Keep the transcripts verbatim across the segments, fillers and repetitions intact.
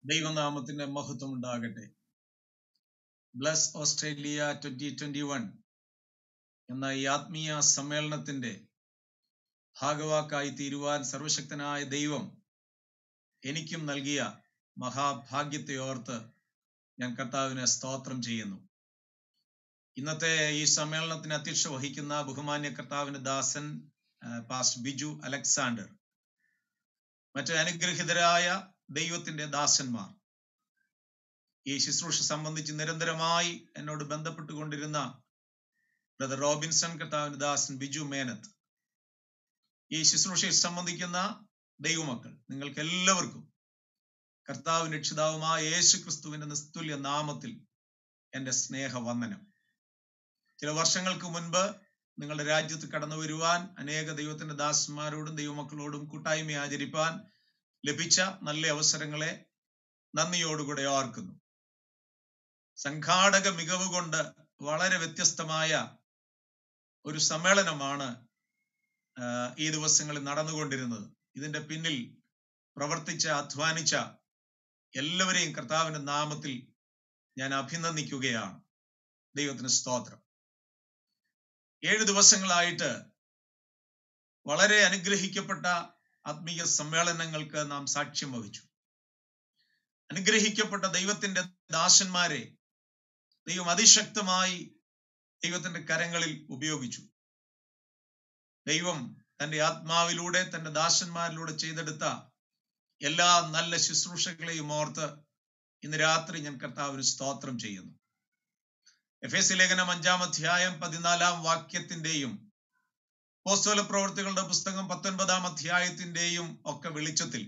ദൈവനാമത്തിന്റെ മഹത്വം ഉണ്ടാകട്ടെ. Bless Australia twenty twenty one എന്ന ഈ ആത്മീയ സമ്മേളനത്തിന്റെ ഭാഗവാക്കായി തീരുവാൻ സർവശക്തനായ ദൈവം എനിക്കും നൽകിയ മഹാഭാഗ്യത്തെ ഓർത്ത് ഞാൻ കർത്താവിനെ സ്തോത്രം ചെയ്യുന്നു. ഇന്നത്തെ ഈ സമ്മേളനത്തിന് അധ്യക്ഷത വഹിക്കുന്ന ബഹുമാന്യ കർത്താവിന്റെ ദാസൻ പാസ്റ്റർ ബിജു അലക്സാണ്ടർ, മറ്റ് അനുഗ്രഹിതരായ ദൈവത്തിന്റെ ദാസന്മാർ, ഈ ശുശ്രൂഷ സംബന്ധിച്ച് നിരന്തരമായി എന്നോട് ബന്ധപ്പെട്ടുകൊണ്ടിരുന്ന ബ്രദർ റോബിൻസൺ, കർത്താവിന്റെ ദാസൻ ബിജു മേനത്ത്, ഈ ശുശ്രൂഷയെ സംബന്ധിക്കുന്ന ദൈവമക്കൾ, നിങ്ങൾക്ക് എല്ലാവർക്കും കർത്താവിന്റെ രക്ഷിതാവുമായ യേശു ക്രിസ്തുവിന്റെ നിസ്തുല്യ നാമത്തിൽ എന്റെ സ്നേഹവന്ദനം. ചില വർഷങ്ങൾക്ക് മുൻപ് നിങ്ങളുടെ രാജ്യത്ത് കടന്നു വരുവാൻ അനേക ദൈവത്തിന്റെ ദാസന്മാരോടും ദൈവമക്കളോടും കൂട്ടായ്മ ആചരിപ്പാൻ ലഭിച്ച നല്ല അവസരങ്ങളെ നന്ദിയോടുകൂടെ ഓർക്കുന്നു. സംഘാടക മികവ് കൊണ്ട് വളരെ വ്യത്യസ്തമായ ഒരു സമ്മേളനമാണ് ഈ ദിവസങ്ങളിൽ നടന്നുകൊണ്ടിരുന്നത്. ഇതിന്റെ പിന്നിൽ പ്രവർത്തിച്ച അധ്വാനിച്ച എല്ലാവരെയും കർത്താവിന്റെ നാമത്തിൽ ഞാൻ അഭിനന്ദിക്കുകയാണ്. ദൈവത്തിന് സ്തോത്രം. ഏഴ് ദിവസങ്ങളായിട്ട് വളരെ അനുഗ്രഹിക്കപ്പെട്ട ആത്മീയ സമ്മേളനങ്ങൾക്ക് നാം സാക്ഷ്യം വഹിച്ചു. അനുഗ്രഹിക്കപ്പെട്ട ദൈവത്തിന്റെ ദാസന്മാരെ ദൈവം അതിശക്തമായി ദൈവത്തിന്റെ കരങ്ങളിൽ ഉപയോഗിച്ചു. ദൈവം തന്റെ ആത്മാവിലൂടെ തന്റെ ദാസന്മാരിലൂടെ ചെയ്തെടുത്ത എല്ലാ നല്ല ശുശ്രൂഷകളെയും ഓർത്ത് ഇന്ന് രാത്രി ഞാൻ കർത്താവിന് സ്തോത്രം ചെയ്യുന്നു. എഫേസ്യ ലേഖനം അഞ്ചാം അധ്യായം പതിനാലാം വാക്യത്തിന്റെയും അപ്പോസ്തല പ്രവൃത്തികളുടെ പുസ്തകം പത്തൊൻപതാം അധ്യായത്തിന്റെയും ഒക്കെ വെളിച്ചത്തിൽ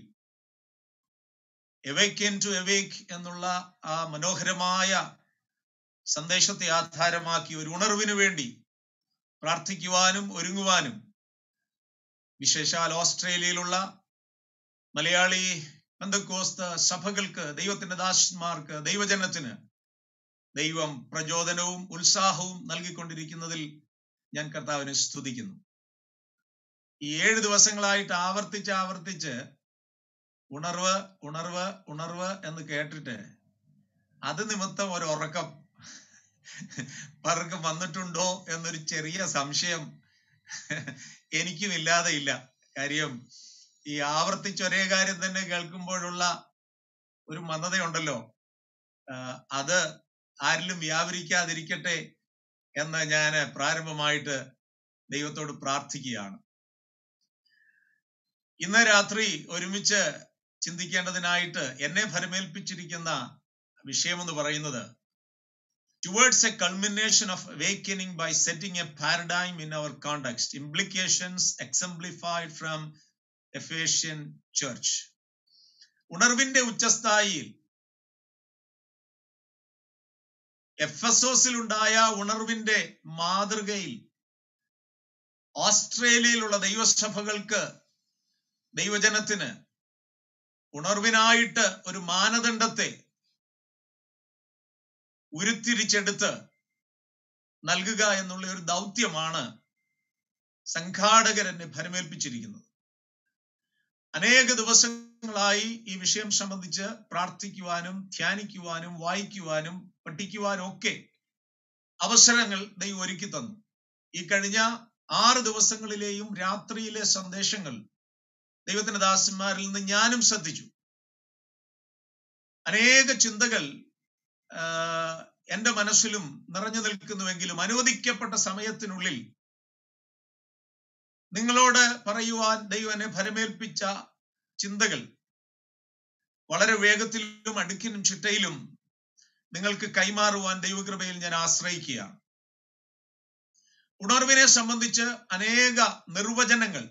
എവേക്കൻ ടു എവേക്ക് എന്നുള്ള ആ മനോഹരമായ സന്ദേശത്തെ ആധാരമാക്കി ഒരു ഉണർവിന് വേണ്ടി പ്രാർത്ഥിക്കുവാനും ഒരുങ്ങുവാനും വിശേഷാൽ ഓസ്ട്രേലിയയിലുള്ള മലയാളി പെന്തക്കോസ്ത് സഭകൾക്ക്, ദൈവത്തിന്റെ ദാസന്മാർക്ക്, ദൈവജനത്തിന് ദൈവം പ്രചോദനവും ഉത്സാഹവും നൽകിക്കൊണ്ടിരിക്കുന്നതിൽ ഞാൻ കർത്താവിനെ സ്തുതിക്കുന്നു. ഈ ഏഴ് ദിവസങ്ങളായിട്ട് ആവർത്തിച്ച് ആവർത്തിച്ച് ഉണർവ് ഉണർവ് ഉണർവ് എന്ന് കേട്ടിട്ട് അത് നിമിത്തം ഒരു ഉറക്കം പലർക്കും വന്നിട്ടുണ്ടോ എന്നൊരു ചെറിയ സംശയം എനിക്കും ഇല്ലാതെ ഇല്ല. കാര്യം ഈ ആവർത്തിച്ച് ഒരേ കാര്യം തന്നെ കേൾക്കുമ്പോഴുള്ള ഒരു മന്ദതയുണ്ടല്ലോ, അത് ആരിലും വ്യാപരിക്കാതിരിക്കട്ടെ എന്ന് ഞാൻ പ്രാരംഭമായിട്ട് ദൈവത്തോട് പ്രാർത്ഥിക്കുകയാണ്. ഇന്ന് രാത്രി ഒരുമിച്ച് ചിന്തിക്കേണ്ടതിനായിട്ട് എന്നെ ഫലമേൽപ്പിച്ചിരിക്കുന്ന വിഷയമെന്ന് പറയുന്നത് towards a culmination of awakening by setting a paradigm in our context, implications exemplified from Ephesian church. ഉണർവിന്റെ ഉച്ചസ്ഥായിയിൽ എഫെസോസിൽ ഉണ്ടായ ഉണർവിന്റെ മാതൃകയിൽ ഓസ്ട്രേലിയയിലുള്ള ദൈവസഭകൾക്ക്, ദൈവജനത്തിന് ഉണർവിനായിട്ട് ഒരു മാനദണ്ഡത്തെ ഉരുത്തിരിച്ചെടുത്ത് നൽകുക എന്നുള്ള ഒരു ദൗത്യമാണ് സംഘാടകർ എന്നെ ഫലമേൽപ്പിച്ചിരിക്കുന്നത്. അനേക ദിവസങ്ങളായി ഈ വിഷയം സംബന്ധിച്ച് പ്രാർത്ഥിക്കുവാനും ധ്യാനിക്കുവാനും വായിക്കുവാനും പഠിക്കുവാനും ഒക്കെ അവസരങ്ങൾ ദൈവം ഒരുക്കി തന്നു. ഈ കഴിഞ്ഞ ആറ് ദിവസങ്ങളിലെയും രാത്രിയിലെ സന്ദേശങ്ങൾ ദൈവത്തിന്റെ ദാസന്മാരിൽ നിന്ന് ഞാനും ശ്രദ്ധിച്ചു. അനേക ചിന്തകൾ എന്റെ മനസ്സിലും നിറഞ്ഞു നിൽക്കുന്നുവെങ്കിലും അനുവദിക്കപ്പെട്ട സമയത്തിനുള്ളിൽ നിങ്ങളോട് പറയുവാൻ ദൈവം എന്നെ ഫലമേൽപ്പിച്ച ചിന്തകൾ വളരെ വേഗത്തിലും അടുക്കിനും ചിട്ടയിലും നിങ്ങൾക്ക് കൈമാറുവാൻ ദൈവകൃപയിൽ ഞാൻ ആശ്രയിക്കുകയാണ്. ഉണർവിനെ സംബന്ധിച്ച് അനേക നിർവചനങ്ങൾ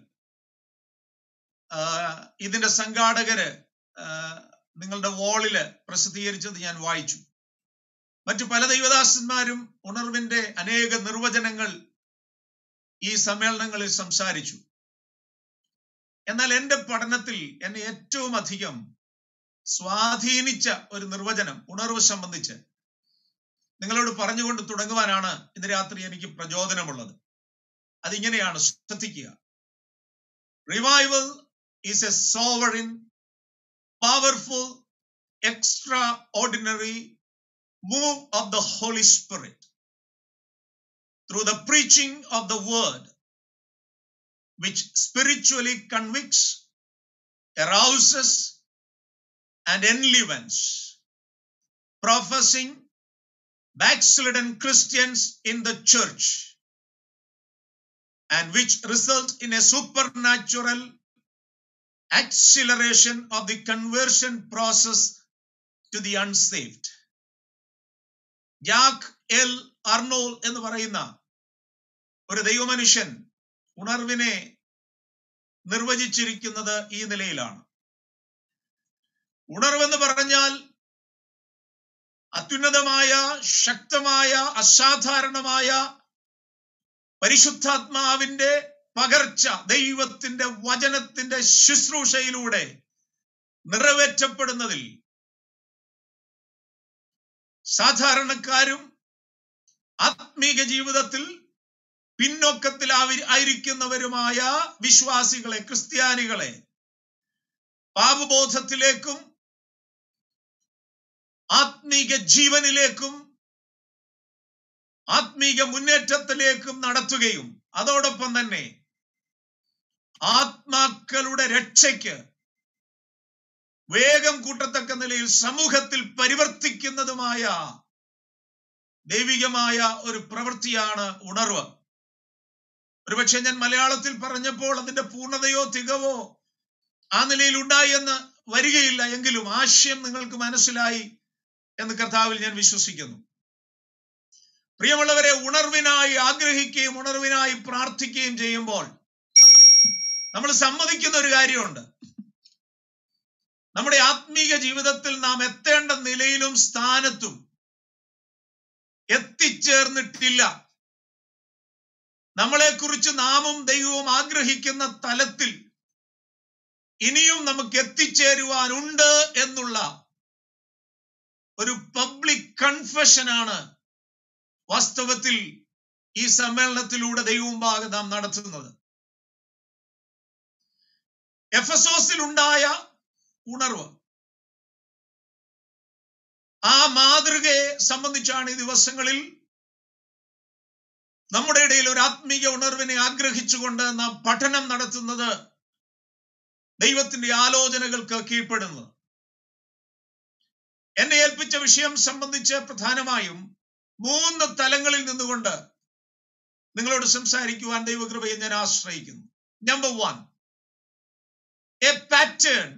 ഇതിന്റെ സംഘാടകര് നിങ്ങളുടെ വാളില് പ്രസിദ്ധീകരിച്ചത് ഞാൻ വായിച്ചു. മറ്റു പല ദൈവദാസന്മാരും ഉണർവിന്റെ അനേക നിർവചനങ്ങൾ ഈ സമ്മേളനങ്ങളിൽ സംസാരിച്ചു. എന്നാൽ എന്റെ പഠനത്തിൽ എന്നെ ഏറ്റവും അധികം സ്വാധീനിച്ച ഒരു നിർവചനം ഉണർവ് സംബന്ധിച്ച് നിങ്ങളോട് പറഞ്ഞുകൊണ്ട് തുടങ്ങുവാനാണ് ഇന്ന് രാത്രി എനിക്ക് പ്രചോദനമുള്ളത്. അതിങ്ങനെയാണ്, ശ്രദ്ധിക്കുക. Revival is a sovereign, powerful extraordinary move of the Holy Spirit through the preaching of the word, which spiritually convicts, arouses, and enlivens professing backslidden Christians in the church, and which result in a supernatural acceleration of the conversion process to the unsaved. Jack L Arnold എന്ന് പറയുന്ന ഒരു ദൈവമനുഷ്യൻ ഉണർവിനെ നിർവചിച്ചിരിക്കുന്നത് ഈ നിലയിലാണ്. ഉണർവെന്ന് പറഞ്ഞാൽ അത്യുന്നതമായ, ശക്തമായ, അസാധാരണമായ പരിശുദ്ധാത്മാവിന്റെ പകർച്ച ദൈവത്തിന്റെ വചനത്തിന്റെ ശുശ്രൂഷയിലൂടെ നിറവേറ്റപ്പെടുന്നതിൽ സാധാരണക്കാരും ആത്മീക ജീവിതത്തിൽ പിന്നോക്കത്തിൽ ആയിരിക്കുന്നവരുമായ വിശ്വാസികളെ, ക്രിസ്ത്യാനികളെ പാപബോധത്തിലേക്കും ആത്മീക ജീവനിലേക്കും ആത്മീക മുന്നേറ്റത്തിലേക്കും നടത്തുകയും അതോടൊപ്പം തന്നെ ആത്മാക്കളുടെ രക്ഷയ്ക്ക് വേഗം കൂട്ടത്തക്ക നിലയിൽ സമൂഹത്തിൽ പരിവർത്തിക്കുന്നതുമായ ദൈവികമായ ഒരു പ്രവൃത്തിയാണ് ഉണർവ്. ഒരുപക്ഷെ ഞാൻ മലയാളത്തിൽ പറഞ്ഞപ്പോൾ അതിന്റെ പൂർണ്ണതയോ തികവോ ആ നിലയിൽ ഉണ്ടായി എന്ന് വരികയില്ല, എങ്കിലും ആശയം നിങ്ങൾക്ക് മനസ്സിലായി എന്ന് കർത്താവിൽ ഞാൻ വിശ്വസിക്കുന്നു. പ്രിയമുള്ളവരെ, ഉണർവിനായി ആഗ്രഹിക്കുകയും ഉണർവിനായി പ്രാർത്ഥിക്കുകയും ചെയ്യുമ്പോൾ നമ്മൾ സമ്മതിക്കുന്ന ഒരു കാര്യമുണ്ട്. നമ്മുടെ ആത്മീക ജീവിതത്തിൽ നാം എത്തേണ്ട നിലയിലും സ്ഥാനത്തും എത്തിച്ചേർന്നിട്ടില്ല. നമ്മളെക്കുറിച്ച് നാമും ദൈവവും ആഗ്രഹിക്കുന്ന തലത്തിൽ ഇനിയും നമുക്ക് എത്തിച്ചേരുവാനുണ്ട് എന്നുള്ള ഒരു പബ്ലിക് കൺഫെഷനാണ് വാസ്തവത്തിൽ ഈ സമ്മേളനത്തിലൂടെ ദൈവമുമ്പാകെ നാം നടത്തുന്നത്. എഫെസോസിൽ ഉണ്ടായ ഉണർവ്, ആ മാതൃകയെ സംബന്ധിച്ചാണ് ഈ ദിവസങ്ങളിൽ നമ്മുടെ ഇടയിൽ ഒരു ആത്മീയ ഉണർവിനെ ആഗ്രഹിച്ചുകൊണ്ട് നാം പഠനം നടത്തുന്നത്, ദൈവത്തിന്റെ ആലോചനകൾക്ക് കീഴ്പ്പെടുന്നത്. എന്നെ ഏൽപ്പിച്ച വിഷയം സംബന്ധിച്ച് പ്രധാനമായും മൂന്ന് തലങ്ങളിൽ നിന്നുകൊണ്ട് നിങ്ങളോട് സംസാരിക്കുവാൻ ദൈവകൃപയെ ഞാൻ ആശ്രയിക്കുന്നു. Number one, a pattern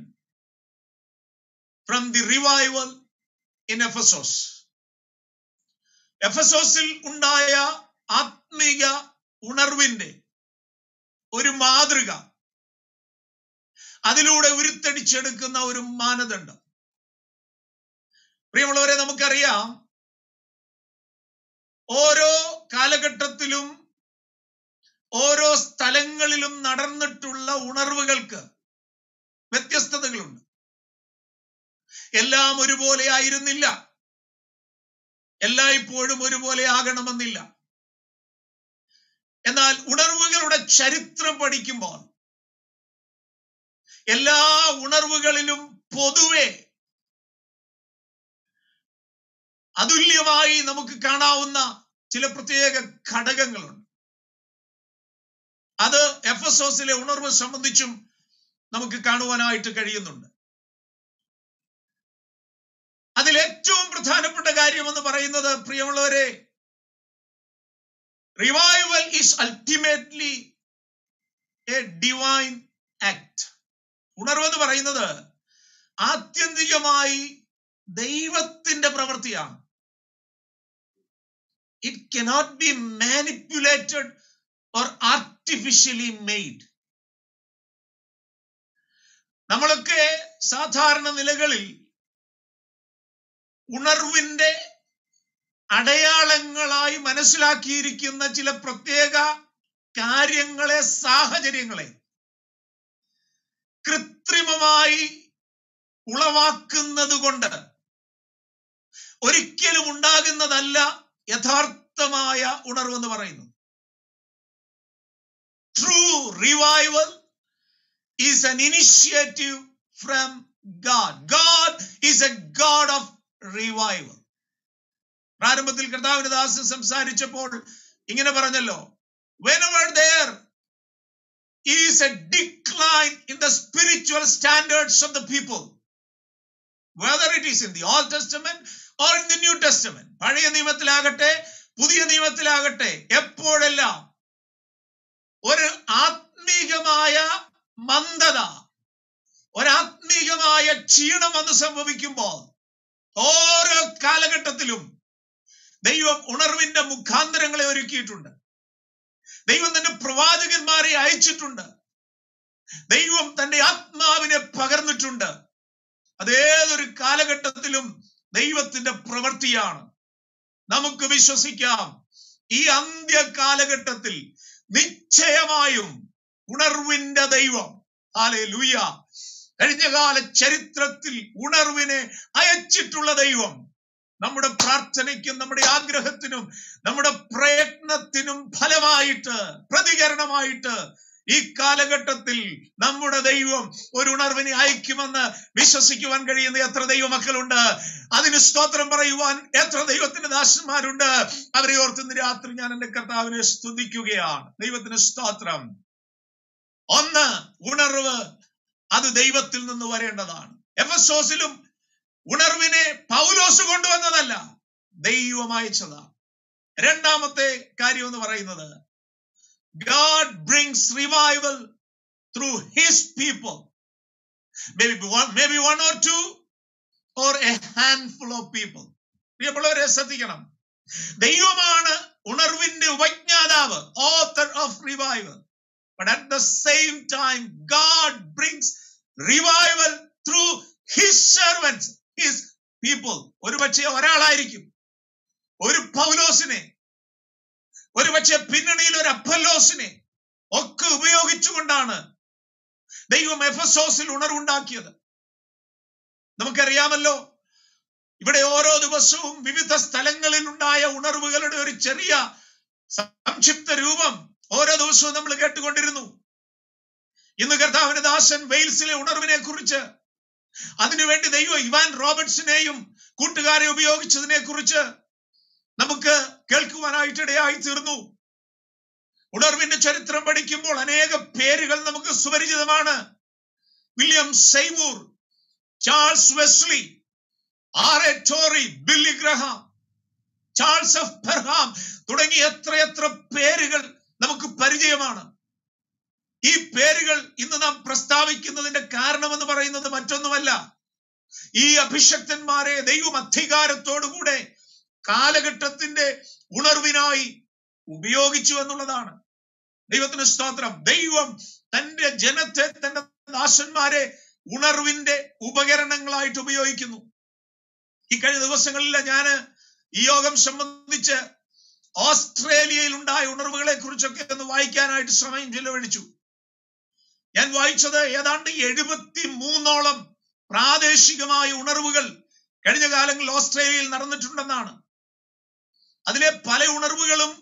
from the revival in Ephesus. എഫെസോസിൽ ഉണ്ടായ ആത്മീക ഉണർവിന്റെ ഒരു മാതൃക, അതിലൂടെ ഉരുത്തടിച്ചെടുക്കുന്ന ഒരു മാനദണ്ഡം. പ്രിയമുള്ളവരെ, നമുക്കറിയാം ഓരോ കാലഘട്ടത്തിലും ഓരോ സ്ഥലങ്ങളിലും നടന്നിട്ടുള്ള ഉണർവുകൾക്ക് വ്യത്യസ്തതകളുണ്ട്. എല്ലാം ഒരുപോലെ ആയിരുന്നില്ല, എല്ലായ്പ്പോഴും ഒരുപോലെ ആകണമെന്നില്ല. എന്നാൽ ഉണർവുകളുടെ ചരിത്രം പഠിക്കുമ്പോൾ എല്ലാ ഉണർവുകളിലും പൊതുവെ അതുല്യമായി നമുക്ക് കാണാവുന്ന ചില പ്രത്യേക ഘടകങ്ങളുണ്ട്. അത് എഫെസോസിലെ ഉണർവ് സംബന്ധിച്ചും നമുക്ക് കാണുവാനായിട്ട് കഴിയുന്നുണ്ട്. അതിൽ ഏറ്റവും പ്രധാനപ്പെട്ട കാര്യം എന്ന് പറയുന്നത്, പ്രിയമുള്ളവരെ, revival is ultimately a divine act. ഉണർവെന്ന് പറയുന്നത് ആത്യന്തികമായി ദൈവത്തിന്റെ പ്രവൃത്തിയാണ്. It cannot be manipulated or artificially made. നമ്മളൊക്കെ സാധാരണ നിലകളിൽ ഉണർവിന്റെ അടയാളങ്ങളായി മനസ്സിലാക്കിയിരിക്കുന്ന ചില പ്രത്യേക കാര്യങ്ങളെ, സാഹചര്യങ്ങളെ കൃത്രിമമായി ഉളവാക്കുന്നത് കൊണ്ട് ഒരിക്കലും ഉണ്ടാകുന്നതല്ല യഥാർത്ഥമായ ഉണർവെന്ന് പറയുന്നു. True revival is an initiative from God. God is a God of revival. പ്രാരംഭത്തിൽ കർത്താവിന്റെ ദാസൻ സംസാരിച്ചപ്പോൾ ഇങ്ങനെ പറഞ്ഞല്ലോ, whenever there is a decline in the spiritual standards of the people, whether it is in the Old Testament or in the New Testament, പഴയ നിയമത്തിലാകട്ടെ പുതിയ നിയമത്തിലാകട്ടെ, എപ്പോഴെല്ലാം ഒരു ആത്മീകമായ മന്ദത, ഒരാത്മീകമായ ക്ഷീണം വന്ന് സംഭവിക്കുമ്പോൾ, ഓരോ കാലഘട്ടത്തിലും ദൈവം ഉണർവിന്റെ മുഖാന്തരങ്ങളെ ഒരുക്കിയിട്ടുണ്ട്. ദൈവം തന്റെ പ്രവാചകന്മാരെ അയച്ചിട്ടുണ്ട്. ദൈവം തന്റെ ആത്മാവിനെ പകർന്നിട്ടുണ്ട്. അതേതൊരു കാലഘട്ടത്തിലും ദൈവത്തിന്റെ പ്രവൃത്തിയാണ്. നമുക്ക് വിശ്വസിക്കാം, ഈ അന്ത്യ കാലഘട്ടത്തിൽ നിശ്ചയമായും ഉണർവിന്റെ ദൈവം, ഹല്ലേലൂയ, കഴിഞ്ഞകാല ചരിത്രത്തിൽ ഉണർവിനെ അയച്ചിട്ടുള്ള ദൈവം നമ്മുടെ പ്രാർത്ഥനയ്ക്കും നമ്മുടെ ആഗ്രഹത്തിനും നമ്മുടെ പ്രയത്നത്തിനും ഫലമായിട്ട്, പ്രതികരണമായിട്ട് ഈ കാലഘട്ടത്തിൽ നമ്മുടെ ദൈവം ഒരു ഉണർവിനെ അയക്കുമെന്ന് വിശ്വസിക്കുവാൻ കഴിയുന്ന എത്ര ദൈവമക്കളുണ്ട്? അതിന് സ്തോത്രം പറയുവാൻ എത്ര ദൈവത്തിന്റെ ദാസന്മാരുണ്ട്? അവരെ ഓർത്തുന്ന രാത്രി ഞാൻ എന്റെ കർത്താവിനെ സ്തുതിക്കുകയാണ്. ദൈവത്തിന് സ്തോത്രം. ഒന്ന്, ഉണർവ് അത് ദൈവത്തിൽ നിന്ന് വരേണ്ടതാണ്. എഫെസോസിലും ഉണർവിനെ പൗലോസ് കൊണ്ടുവന്നതല്ല, ദൈവം അയച്ചതാണ്. രണ്ടാമത്തെ കാര്യം എന്ന് പറയുന്നത്, God brings revival through his people. Maybe one, maybe one or two or a handful of people. പ്രിയമുള്ളവരെ ശ്രദ്ധിക്കണം, ദൈവമാണ് ഉണർവിന്റെ ഉപജ്ഞാതാവ്, author of revival. But at the same time, God brings revival through his servants, his people. ഒരു പക്ഷേ ഒരാളായിരിക്കും, ഒരു പൗലോസിനെ, ഒരു പക്ഷേ പിന്നണിയിൽ ഒരു അപ്പല്ലോസിനെ ഒക്കെ ഉപയോഗിച്ചുകൊണ്ടാണ് ദൈവം എഫെസോസിൽ ഉണർവുണ്ടാക്കിയത്. നമുക്കറിയാമല്ലോ, ഇവിടെ ഓരോ ദിവസവും വിവിധ സ്ഥലങ്ങളിൽ ഉണ്ടായ ഉണർവുകളുടെ ഒരു ചെറിയ സംക്ഷിപ്ത രൂപം ഓരോ ദിവസവും നമ്മൾ കേട്ടുകൊണ്ടിരുന്നു. ഇന്ന് കർത്താവിന്റെ ദാസൻ വെയിൽസിലെ ഉണർവിനെ കുറിച്ച്, അതിനുവേണ്ടി ദൈവം ഇവാൻ റോബർട്സിനെയും കൂട്ടുകാരെ ഉപയോഗിച്ചതിനെ കുറിച്ച് നമുക്ക് കേൾക്കുവാനായിട്ടിടയായി തീർന്നു. ഉണർവിന്റെ ചരിത്രം പഠിക്കുമ്പോൾ അനേക പേരുകൾ നമുക്ക് സുപരിചിതമാണ്. William Seymour, Charles Wesley, R A Torrey, Billy Graham, Charles F Parham തുടങ്ങി എത്രയെത്ര പേരുകൾ നമുക്ക് പരിചയമാണ്. ഈ പേരുകൾ ഇന്ന് നാം പ്രസ്താവിക്കുന്നതിന്റെ കാരണമെന്ന് പറയുന്നത് മറ്റൊന്നുമല്ല, ഈ അഭിഷക്തന്മാരെ ദൈവം അധികാരത്തോടുകൂടെ കാലഘട്ടത്തിന്റെ ഉണർവിനായി ഉപയോഗിച്ചു എന്നുള്ളതാണ്. ദൈവത്തിന് സ്തോത്രം. ദൈവം തന്റെ ജനത്തെ, തന്റെ ദാസന്മാരെ ഉണർവിന്റെ ഉപകരണങ്ങളായിട്ട് ഉപയോഗിക്കുന്നു. ഈ കഴിഞ്ഞ ദിവസങ്ങളിൽ ഞാൻ ഈ യോഗം സംബന്ധിച്ച് ഓസ്ട്രേലിയയിൽ ഉണ്ടായ ഉണർവുകളെ കുറിച്ചൊക്കെ ഒന്ന് വായിക്കാനായിട്ട് സമയം ചെലവഴിച്ചു. ഞാൻ വായിച്ചത് ഏതാണ്ട് എഴുപത്തി മൂന്നോളം പ്രാദേശികമായ ഉണർവുകൾ കഴിഞ്ഞ കാലങ്ങളിൽ ഓസ്ട്രേലിയയിൽ നടന്നിട്ടുണ്ടെന്നാണ്. അതിലെ പല ഉണർവുകളും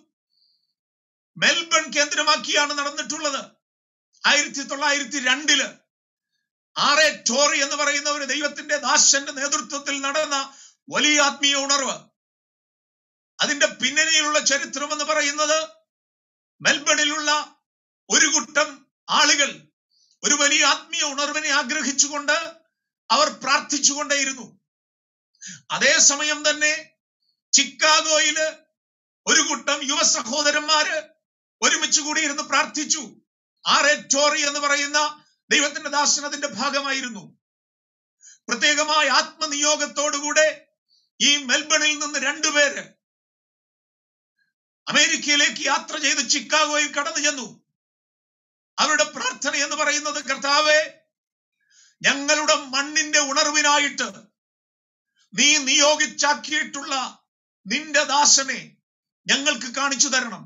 മെൽബൺ കേന്ദ്രമാക്കിയാണ് നടന്നിട്ടുള്ളത്. ആയിരത്തി തൊള്ളായിരത്തി രണ്ടില് ആർ എ ടോറി എന്ന് പറയുന്ന ഒരു ദൈവത്തിന്റെ ദാസന്റെ നേതൃത്വത്തിൽ നടന്ന വലിയ ആത്മീയ ഉണർവ്, അതിന്റെ പിന്നണിയിലുള്ള ചരിത്രം എന്ന് പറയുന്നത്, മെൽബണിലുള്ള ഒരു കൂട്ടം ആളുകൾ ഒരു വലിയ ആത്മീയ ഉണർവിനെ ആഗ്രഹിച്ചുകൊണ്ട് അവർ പ്രാർത്ഥിച്ചുകൊണ്ടേയിരുന്നു. അതേസമയം തന്നെ ചിക്കാഗോയില് ഒരു കൂട്ടം യുവ സഹോദരന്മാര് ഒരുമിച്ച് കൂടിയിരുന്ന് പ്രാർത്ഥിച്ചു. ആർ എ ടോറി എന്ന് പറയുന്ന ദൈവത്തിന്റെ ദാസൻ അതിന്റെ ഭാഗമായിരുന്നു. പ്രത്യേകമായ ആത്മനിയോഗത്തോടുകൂടെ ഈ മെൽബണിൽ നിന്ന് രണ്ടുപേര് അമേരിക്കയിലേക്ക് യാത്ര ചെയ്ത് ചിക്കാഗോയിൽ കടന്നു ചെന്നു. അവരുടെ പ്രാർത്ഥന എന്ന് പറയുന്നത്, കർത്താവേ, ഞങ്ങളുടെ മണ്ണിന്റെ ഉണർവിനായിട്ട് നീ നിയോഗിച്ചാക്കിയിട്ടുള്ള നിന്റെ ദാസനെ ഞങ്ങൾക്ക് കാണിച്ചു തരണം.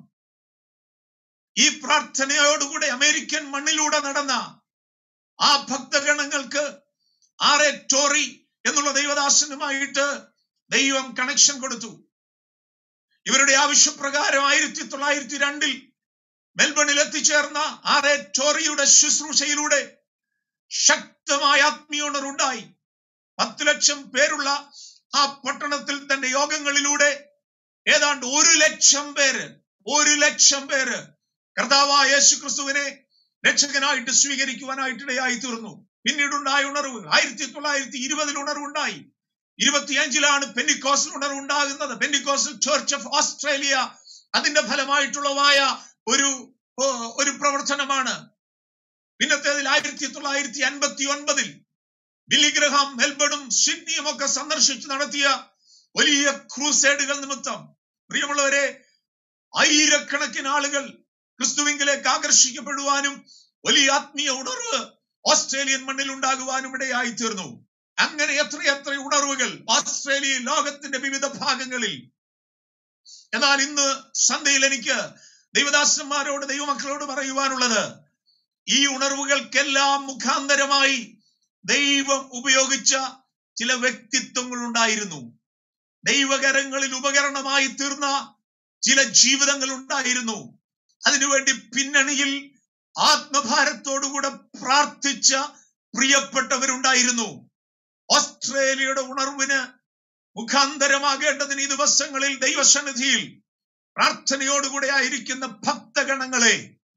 ഈ പ്രാർത്ഥനയോടുകൂടെ അമേരിക്കൻ മണ്ണിലൂടെ നടന്ന ആ ഭക്തഗണങ്ങൾക്ക് ആർ എ ടോറി എന്നുള്ള ദൈവദാസനുമായിട്ട് ദൈവം കണക്ഷൻ കൊടുത്തു. ഇവരുടെ ആവശ്യപ്രകാരം ആയിരത്തി തൊള്ളായിരത്തി രണ്ടിൽ മെൽബണിൽ എത്തിച്ചേർന്ന ആർ എ ടോറിയുടെ ശുശ്രൂഷയിലൂടെ ശക്തമായ ആത്മീയ ഉണർവുണ്ടായി. പത്ത് ലക്ഷം പേരുള്ള ആ പട്ടണത്തിൽ തന്റെ യോഗങ്ങളിലൂടെ ഏതാണ്ട് ഒരു ലക്ഷം പേര് ഒരു ലക്ഷം പേര് കർത്താവായ യേശു ക്രിസ്തുവിനെ രക്ഷകനായിട്ട് സ്വീകരിക്കുവാനായിട്ടിടയായി തീർന്നു. പിന്നീടുണ്ടായ ഉണർവ് ആയിരത്തി തൊള്ളായിരത്തി ഇരുപതിൽ ഉണർവുണ്ടായി. ഇരുപത്തിയഞ്ചിലാണ് പെന്റിക്കോസ്റ്റൽ ഉണർവ് ഉണ്ടാകുന്നത്. പെന്റിക്കോസ്റ്റൽ ചർച്ച് ഓഫ് ഓസ്ട്രേലിയ അതിന്റെ ഫലമായിട്ടുള്ളതായ ഒരു ഒരു പ്രവർത്തനമാണ്. പിന്നത്തേതിൽ ആയിരത്തി തൊള്ളായിരത്തി അൻപത്തി ഒൻപതിൽ ബില്ലി ഗ്രഹാം മെൽബണും സിഡ്നിയും ഒക്കെ സന്ദർശിച്ച് നടത്തിയ വലിയ ക്രൂസേഡുകൾ നിമിത്തം പ്രിയമുള്ളവരെ ആയിരക്കണക്കിന് ആളുകൾ ക്രിസ്തുവിങ്കിലേക്ക് ആകർഷിക്കപ്പെടുവാനും വലിയ ആത്മീയ ഉണർവ് ഓസ്ട്രേലിയൻ മണ്ണിൽ ഉണ്ടാകുവാനും ഇടയായി തീർന്നു. അങ്ങനെ എത്രയെത്ര ഉണർവുകൾ ഓസ്ട്രേലിയ ലോകത്തിന്റെ വിവിധ ഭാഗങ്ങളിൽ. എന്നാൽ ഇന്ന് സന്ധ്യയിൽ എനിക്ക് ദൈവദാസന്മാരോട് ദൈവമക്കളോട് പറയുവാനുള്ളത്, ഈ ഉണർവുകൾക്കെല്ലാം മുഖാന്തരമായി ദൈവം ഉപയോഗിച്ച ചില വ്യക്തിത്വങ്ങൾ ഉണ്ടായിരുന്നു. ദൈവകരങ്ങളിൽ ഉപകരണമായി തീർന്ന ചില ജീവിതങ്ങൾ ഉണ്ടായിരുന്നു. അതിനുവേണ്ടി പിന്നണിയിൽ ആത്മഭാരത്തോടുകൂടെ പ്രാർത്ഥിച്ച പ്രിയപ്പെട്ടവരുണ്ടായിരുന്നു. ഓസ്ട്രേലിയയുടെ ഉണർവിന് മുഖാന്തരമാകേണ്ടതിന് ഈ ദിവസങ്ങളിൽ ദൈവസന്നിധിയിൽ പ്രാർത്ഥനയോടുകൂടെ ആയിരിക്കുന്ന ഭക്തഗണങ്ങളെ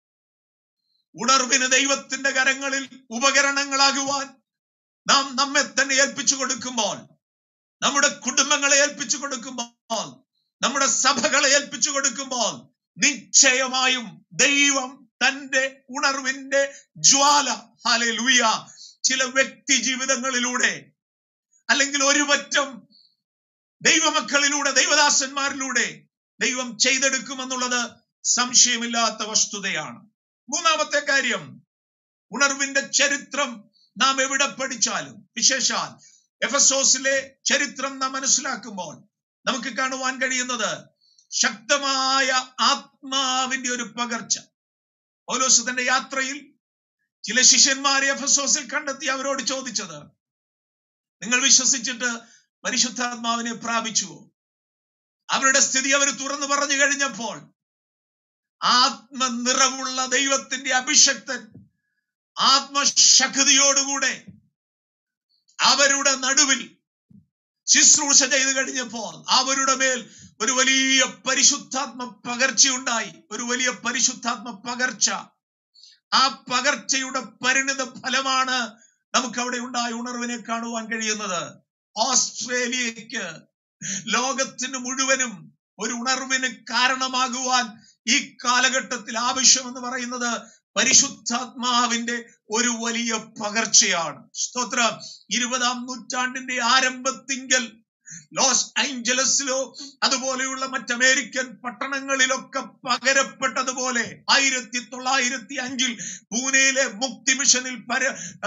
ഉണർവിന് ദൈവത്തിന്റെ കരങ്ങളിൽ ഉപകരണങ്ങളാകുവാൻ നാം നമ്മെ തന്നെ ഏൽപ്പിച്ചു കൊടുക്കുമ്പോൾ, നമ്മുടെ കുടുംബങ്ങളെ ഏൽപ്പിച്ചു കൊടുക്കുമ്പോൾ, നമ്മുടെ സഭകളെ ഏൽപ്പിച്ചു കൊടുക്കുമ്പോൾ, നിശ്ചയമായും ദൈവം തന്റെ ഉണർവിന്റെ ജ്വാല ഹല്ലേലൂയ ചില വ്യക്തി ജീവിതങ്ങളിലൂടെ അല്ലെങ്കിൽ ഒരു പറ്റം ദൈവമക്കളിലൂടെ ദൈവദാസന്മാരിലൂടെ ദൈവം ചെയ്തെടുക്കുമെന്നുള്ളത് സംശയമില്ലാത്ത വസ്തുതയാണ്. മൂന്നാമത്തെ കാര്യം, ഉണർവിന്റെ ചരിത്രം നാം എവിടെ പഠിച്ചാലും, വിശേഷാൽ എഫെസോസിലെ ചരിത്രം നാം മനസ്സിലാക്കുമ്പോൾ നമുക്ക് കാണുവാൻ കഴിയുന്നത് ശക്തമായ ആത്മാവിന്റെ ഒരു പകർച്ച. പൗലോസ് തന്റെ യാത്രയിൽ ചില ശിഷ്യന്മാരെ എഫെസോസിൽ കണ്ടെത്തി അവരോട് ചോദിച്ചത്, നിങ്ങൾ വിശ്വസിച്ചിട്ട് പരിശുദ്ധാത്മാവിനെ പ്രാപിച്ചുവോ? അവരുടെ സ്ഥിതി അവർ തുറന്നു പറഞ്ഞു കഴിഞ്ഞപ്പോൾ ആത്മനിറവുള്ള ദൈവത്തിന്റെ അഭിഷക്തൻ ആത്മശക്തിയോടുകൂടെ അവരുടെ നടുവിൽ ശുശ്രൂഷ ചെയ്തു കഴിഞ്ഞപ്പോൾ അവരുടെ മേൽ ഒരു വലിയ പരിശുദ്ധാത്മ പകർച്ചയുണ്ടായി. ഒരു വലിയ പരിശുദ്ധാത്മ പകർച്ച. ആ പകർച്ചയുടെ പരിണിത ഫലമാണ് നമുക്ക് അവിടെ ഉണ്ടായ ഉണർവിനെ കാണുവാൻ കഴിയുന്നത്. ഓസ്ട്രേലിയക്ക്, ലോകത്തിന് മുഴുവനും ഒരു ഉണർവിന് കാരണമാകുവാൻ ഈ കാലഘട്ടത്തിൽ ആവശ്യമെന്ന് പറയുന്നത് പരിശുദ്ധാത്മാവിന്റെ ഒരു വലിയ പകർച്ചയാണ്. സ്തോത്രം. ഇരുപതാം നൂറ്റാണ്ടിന്റെ ആരംഭത്തിങ്കൽ ലോസ് ആഞ്ചലസിലോ അതുപോലെയുള്ള മറ്റ് അമേരിക്കൻ പട്ടണങ്ങളിലൊക്കെ പകരപ്പെട്ടതുപോലെ ആയിരത്തി തൊള്ളായിരത്തി അഞ്ചിൽ പൂനെയിലെ മുക്തി മിഷനിൽ പര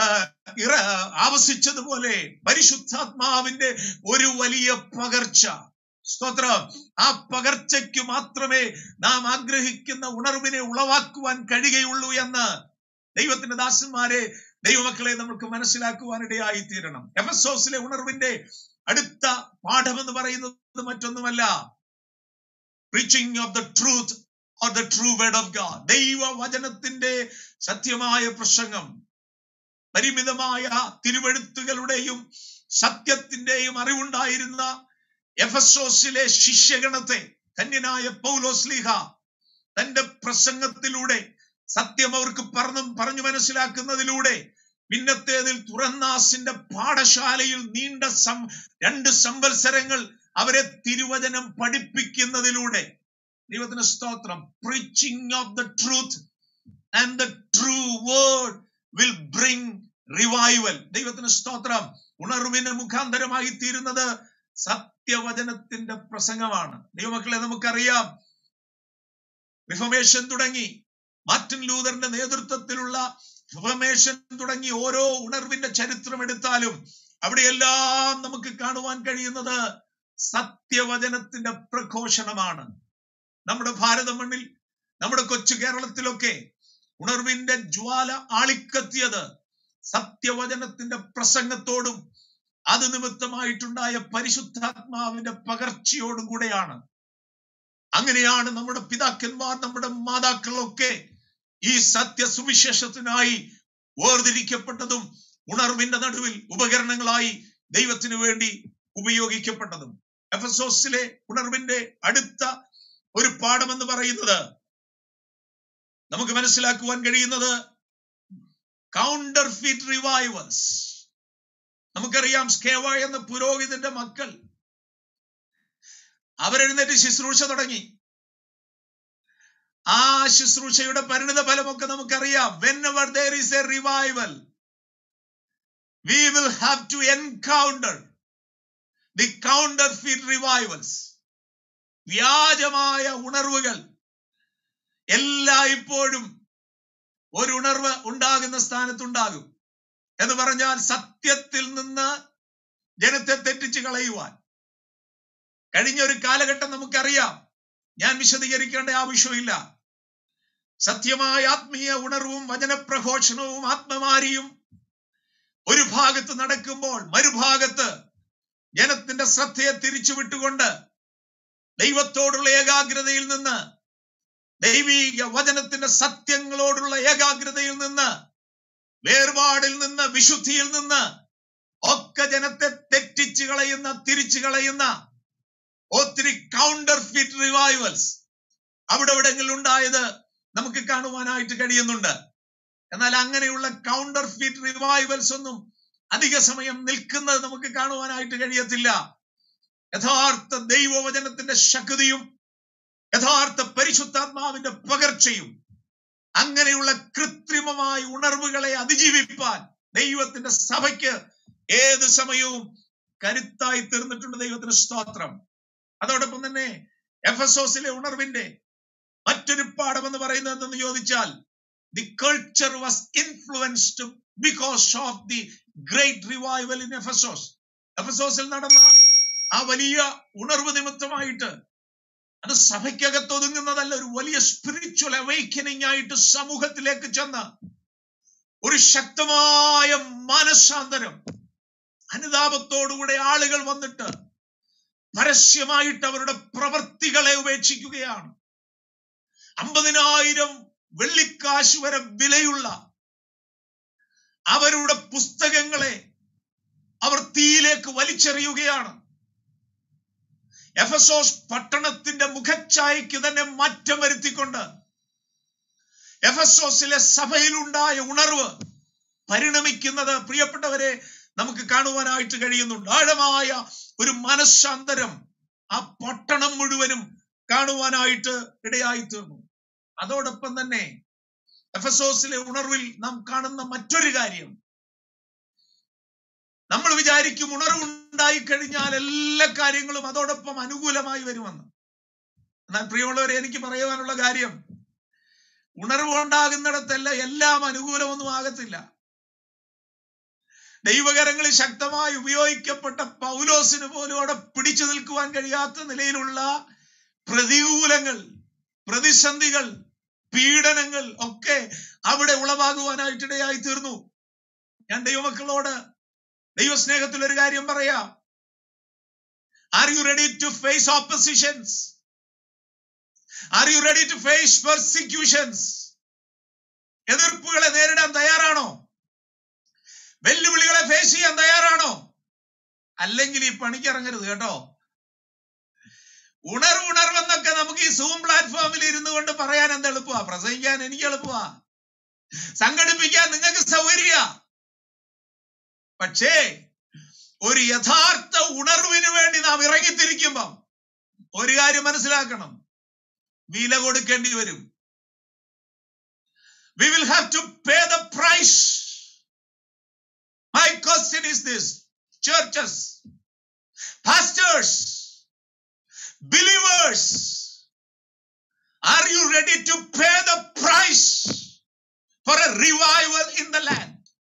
ആവസിച്ചതുപോലെ പരിശുദ്ധാത്മാവിന്റെ ഒരു വലിയ പകർച്ച. സ്തോത്രം. ആ പകർച്ചയ്ക്ക് മാത്രമേ നാം ആഗ്രഹിക്കുന്ന ഉണർവിനെ ഉളവാക്കുവാൻ കഴിയുകയുള്ളൂ എന്ന് ദൈവത്തിന്റെ ദാസന്മാരെ, ദൈവമക്കളെ നമുക്ക് മനസ്സിലാക്കുവാനിടയായി തീരണം. എഫെസോസിലെ ഉണർവിന്റെ അടുത്ത പാഠം എന്ന് പറയുന്നത് മറ്റൊന്നുമല്ല, preaching of the truth or the true word of God. ദൈവവചനത്തിന്റെ സത്യമായ പ്രസംഗം. പരിമിതമായ തിരുവെഴുത്തുകളുടെയും സത്യത്തിന്റെയും അറിവുണ്ടായിരുന്ന എഫെസോസിലെ ശിഷ്യഗണത്തെ ധന്യനായ പൗലോസ് ശ്ലീഹ തന്റെ പ്രസംഗത്തിലൂടെ സത്യം അവർക്ക് പറഞ്ഞു പറഞ്ഞു മനസ്സിലാക്കുന്നതിലൂടെ പിന്നത്തേതിൽ തുറന്നാസിന്റെ പാഠശാലയിൽ നീണ്ട സം രണ്ട് സംവത്സരങ്ങൾ അവരെ തിരുവചനം പഠിപ്പിക്കുന്നതിലൂടെ, ദൈവത്തിന് സ്തോത്രം, preaching of the truth and the true word will bring revival. ദൈവത്തിന് സ്തോത്രം. ഉണർവിന് മുഖാന്തരമായി തീരുന്നത് സത്യവചനത്തിന്റെ പ്രസംഗമാണ്. ദൈവമക്കളെ, നമുക്കറിയാം, റിഫോർമേഷൻ തുടങ്ങി, മാർട്ടിൻ ലൂതറിന്റെ നേതൃത്വത്തിലുള്ള റിഫോർമേഷൻ തുടങ്ങി ഓരോ ഉണർവിന്റെ ചരിത്രം എടുത്താലും അവിടെയെല്ലാം നമുക്ക് കാണുവാൻ കഴിയുന്നത് സത്യവചനത്തിന്റെ പ്രഘോഷണമാണ്. നമ്മുടെ ഭാരത മണ്ണിൽ, നമ്മുടെ കൊച്ചു കേരളത്തിലൊക്കെ ഉണർവിന്റെ ജ്വാല ആളിക്കത്തിയത് സത്യവചനത്തിന്റെ പ്രസംഗത്തോടും അത് നിമിത്തമായിട്ടുണ്ടായ പരിശുദ്ധാത്മാവിന്റെ പകർച്ചയോടും കൂടെയാണ്. അങ്ങനെയാണ് നമ്മുടെ പിതാക്കന്മാർ, നമ്മുടെ മാതാക്കളൊക്കെ ഈ സത്യ സുവിശേഷത്തിനായി വേർതിരിക്കപ്പെട്ടതും ഉണർവിന്റെ നടുവിൽ ഉപകരണങ്ങളായി ദൈവത്തിന് വേണ്ടി ഉപയോഗിക്കപ്പെട്ടതും. എഫെസോസിലെ ഉണർവിന്റെ അടുത്ത ഒരു പാഠമെന്ന് പറയുന്നത് നമുക്ക് മനസ്സിലാക്കുവാൻ കഴിയുന്നത് കൗണ്ടർ ഫിറ്റ് റിവൈവൽസ്. നമുക്കറിയാം, സ്കേവ എന്ന പുരോഹിതന്റെ മക്കൾ അവരെഴുന്നേറ്റ് ശുശ്രൂഷ തുടങ്ങി. ആ ശുശ്രൂഷയുടെ പരിണിത ഫലമൊക്കെ നമുക്കറിയാം. Whenever there is a revival, we will have to encounter the counterfeit revivals. വ്യാജമായ ഉണർവുകൾ എല്ലായ്പ്പോഴും ഒരു ഉണർവ് ഉണ്ടാകുന്ന സ്ഥാനത്തുണ്ടാകും. എന്ന് പറഞ്ഞാൽ സത്യത്തിൽ നിന്ന് ജനത്തെ തെറ്റിച്ച് കളയുവാൻ കഴിഞ്ഞ ഒരു കാലഘട്ടം നമുക്കറിയാം. ഞാൻ വിശദീകരിക്കേണ്ട ആവശ്യമില്ല. സത്യമായ ആത്മീയ ഉണർവും വചനപ്രഘോഷണവും ആത്മമാരിയും ഒരു ഭാഗത്ത് നടക്കുമ്പോൾ മറുഭാഗത്ത് ജനത്തിന്റെ ശ്രദ്ധയെ തിരിച്ചു വിട്ടുകൊണ്ട് ദൈവത്തോടുള്ള ഏകാഗ്രതയിൽ നിന്ന്, ദൈവീക വചനത്തിന്റെ സത്യങ്ങളോടുള്ള ഏകാഗ്രതയിൽ നിന്ന്, വേർപാടിൽ നിന്ന്, വിശുദ്ധിയിൽ നിന്ന് ഒക്കെ ജനത്തെ തെറ്റിച്ചു കളയുന്ന, തിരിച്ചു കളയുന്ന ഒത്തിരി കൗണ്ടർ ഫിറ്റ് റിവൈവൽസ് അവിടെ എവിടെയെങ്കിലും ഉണ്ടായത് നമുക്ക് കാണുവാനായിട്ട് കഴിയുന്നുണ്ട്. എന്നാൽ അങ്ങനെയുള്ള കൗണ്ടർ ഫിറ്റ് റിവൈവൽസ് ഒന്നും അധിക സമയം നിൽക്കുന്നത് നമുക്ക് കാണുവാനായിട്ട് കഴിയത്തില്ല. യഥാർത്ഥ ദൈവവചനത്തിന്റെ ശക്തിയും യഥാർത്ഥ പരിശുദ്ധാത്മാവിന്റെ പകർച്ചയും അങ്ങനെയുള്ള കൃത്രിമമായ ഉണർവുകളെ അതിജീവിപ്പാൻ ദൈവത്തിന്റെ സഭയ്ക്ക് ഏത് സമയവും കരുത്തായി തീർന്നിട്ടുണ്ട്. ദൈവത്തിന് സ്തോത്രം. അതോടൊപ്പം തന്നെ എഫെസോസിലെ ഉണർവിന്റെ മറ്റൊരു പാഠം എന്ന് പറയുന്നത് എന്തെന്ന് ചോദിച്ചാൽ, the culture was influenced because of the great revival in Ephesus. എഫെസോസിൽ നടന്ന ആ വലിയ ഉണർവ് നിമിത്തമായിട്ട് അത് സഭയ്ക്കകത്ത് ഒതുങ്ങുന്നതല്ല, ഒരു വലിയ സ്പിരിച്വൽ അവേക്കനിങ് ആയിട്ട് സമൂഹത്തിലേക്ക് ചെന്ന് ഒരു ശക്തമായ മാനസാന്തരം, അനുതാപത്തോടുകൂടെ ആളുകൾ വന്നിട്ട് പരസ്യമായിട്ട് അവരുടെ പ്രവൃത്തികളെ ഉപേക്ഷിക്കുകയാണ്. അമ്പതിനായിരം വെള്ളിക്കാശ് വരെ വിലയുള്ള അവരുടെ പുസ്തകങ്ങളെ അവർ തീയിലേക്ക് വലിച്ചെറിയുകയാണ്. എഫെസോസ് പട്ടണത്തിന്റെ മുഖച്ഛായയ്ക്ക് തന്നെ മാറ്റം വരുത്തിക്കൊണ്ട് എഫെസോസിലെ സഭയിലുണ്ടായ ഉണർവ് പരിണമിക്കുന്നത് പ്രിയപ്പെട്ടവരെ നമുക്ക് കാണുവാനായിട്ട് കഴിയുന്നുണ്ട്. ആഴമായ ഒരു മനസ്സാന്തരം ആ പട്ടണം മുഴുവനും കാണുവാനായിട്ട് ഇടയായി തീർന്നു. അതോടൊപ്പം തന്നെ എഫെസോസിലെ ഉണർവിൽ നാം കാണുന്ന മറ്റൊരു കാര്യം, നമ്മൾ വിചാരിക്കും ഉണർവുണ്ടായി കഴിഞ്ഞാൽ എല്ലാ കാര്യങ്ങളും അതോടൊപ്പം അനുകൂലമായി വരുമെന്ന്. എന്നാൽ പ്രിയമുള്ളവരെ, എനിക്ക് പറയുവാനുള്ള കാര്യം, ഉണർവ് ഉണ്ടാകുന്നിടത്തല്ല എല്ലാം അനുകൂലമൊന്നും ആകത്തില്ല. ദൈവകരങ്ങളിൽ ശക്തമായി ഉപയോഗിക്കപ്പെട്ട പൗലോസിന് പോലും അവിടെ പിടിച്ചു നിൽക്കുവാൻ കഴിയാത്ത നിലയിലുള്ള പ്രതികൂലങ്ങൾ, പ്രതിസന്ധികൾ, പീഡനങ്ങൾ ഒക്കെ അവിടെ ഉളവാകുവാനായിട്ടിടയായി തീർന്നു. ഞാൻ ദൈവമക്കളോട് ദൈവസ്നേഹത്തിൽ ഒരു കാര്യം പറയാം. Are you ready to face oppositions? Are you ready to face persecutions? എതിർപ്പുകളെ നേരിടാൻ തയ്യാറാണോ? വെല്ലുവിളികളെ ഫേസ് ചെയ്യാൻ തയ്യാറാണോ? അല്ലെങ്കിൽ ഈ പണിക്കിറങ്ങരുത് കേട്ടോ. ഉണർവ് ഉണർവെന്നൊക്കെ നമുക്ക് ഈ സൂം പ്ലാറ്റ്ഫോമിൽ ഇരുന്നു കൊണ്ട് പറയാൻ എന്ത് എളുപ്പമാ, പ്രസംഗിക്കാൻ എനിക്ക് എളുപ്പമാ, സംഘടിപ്പിക്കാൻ നിങ്ങൾക്ക് സൗകര്യ. പക്ഷേ ഒരു യഥാർത്ഥ ഉണർവിന് വേണ്ടി നാം ഇറങ്ങിത്തിരിക്കുമ്പം ഒരു കാര്യം മനസ്സിലാക്കണം, വില കൊടുക്കേണ്ടി വരും. We will have to pay the price. My question is this: churches, pastors, believers, are you ready to pay the price for a revival in the land?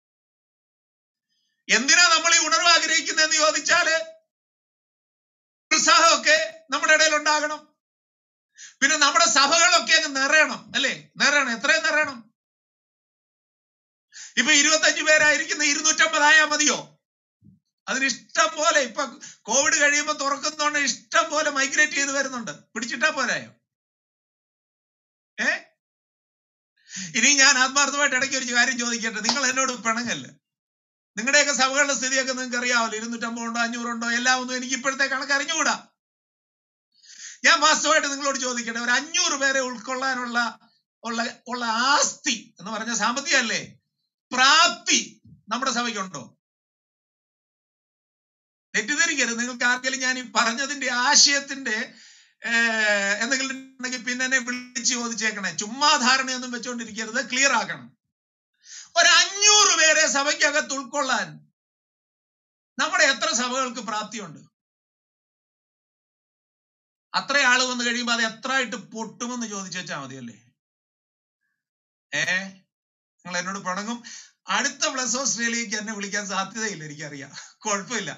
എന്തിനാ നമ്മൾ ഈ ഉണർവ് ആഗ്രഹിക്കുന്നതെന്ന് ചോദിച്ചാല്, ഉത്സാഹമൊക്കെ നമ്മുടെ ഇടയിൽ ഉണ്ടാകണം. പിന്നെ നമ്മുടെ സഭകളൊക്കെ അങ്ങ് നിറയണം, അല്ലേ? നിറയണം. എത്രയും നിറയണം? ഇപ്പൊ ഇരുപത്തഞ്ചു പേരായിരിക്കുന്ന ഇരുന്നൂറ്റമ്പതായാ മതിയോ? അതിന് ഇഷ്ടം പോലെ ഇപ്പൊ കോവിഡ് കഴിയുമ്പോൾ തുറക്കുന്നോണ്ട് ഇഷ്ടം പോലെ മൈഗ്രേറ്റ് ചെയ്ത് വരുന്നുണ്ട്. പിടിച്ചിട്ടാ പോരായോ? ഏ ഇനി ഞാൻ ആത്മാർത്ഥമായിട്ട് ഇടയ്ക്ക് ഒരു കാര്യം ചോദിക്കട്ടെ, നിങ്ങൾ എന്നോട് പിണങ്ങല്ല. നിങ്ങളുടെയൊക്കെ സഭകളുടെ സ്ഥിതിയൊക്കെ നിങ്ങൾക്ക് അറിയാമല്ലോ. ഇരുന്നൂറ്റമ്പതുണ്ടോ അഞ്ഞൂറുണ്ടോ എല്ലാം ഒന്നും എനിക്ക് ഇപ്പോഴത്തെ കണക്ക് അറിഞ്ഞുകൂടാ. ഞാൻ വാസ്തവമായിട്ട് നിങ്ങളോട് ചോദിക്കട്ടെ, ഒരു അഞ്ഞൂറ് പേരെ ഉൾക്കൊള്ളാനുള്ള ഉള്ള ഉള്ള ആസ്തി എന്ന് പറഞ്ഞ സാമ്പത്തികമല്ലേ, പ്രാപ്തി നമ്മുടെ സഭയ്ക്കുണ്ടോ? തെറ്റിദ്ധരിക്കരുത്. നിങ്ങൾക്ക് ആർക്കെങ്കിലും ഞാൻ ഈ പറഞ്ഞതിന്റെ ആശയത്തിന്റെ എന്തെങ്കിലും ഉണ്ടെങ്കിൽ പിന്നെ എന്നെ വിളിച്ച് ചോദിച്ചേക്കണേ. ചുമ്മാ ധാരണയൊന്നും വെച്ചോണ്ടിരിക്കരുത്, ക്ലിയർ ആക്കണം. ഒരു അഞ്ഞൂറ് പേരെ സഭയ്ക്കകത്ത് ഉൾക്കൊള്ളാൻ നമ്മുടെ എത്ര സഭകൾക്ക് പ്രാപ്തിയുണ്ട്? അത്ര ആള് വന്നു കഴിയുമ്പോ അത് എത്ര ആയിട്ട് പൊട്ടുമെന്ന് ചോദിച്ചു വെച്ചാൽ മതിയല്ലേ. ഏ നിങ്ങൾ എന്നോട് പിണങ്ങും. അടുത്ത പ്ലസ് ഓസ്ട്രേലിയക്ക് എന്നെ വിളിക്കാൻ സാധ്യതയില്ല, എനിക്കറിയാം. കുഴപ്പമില്ല.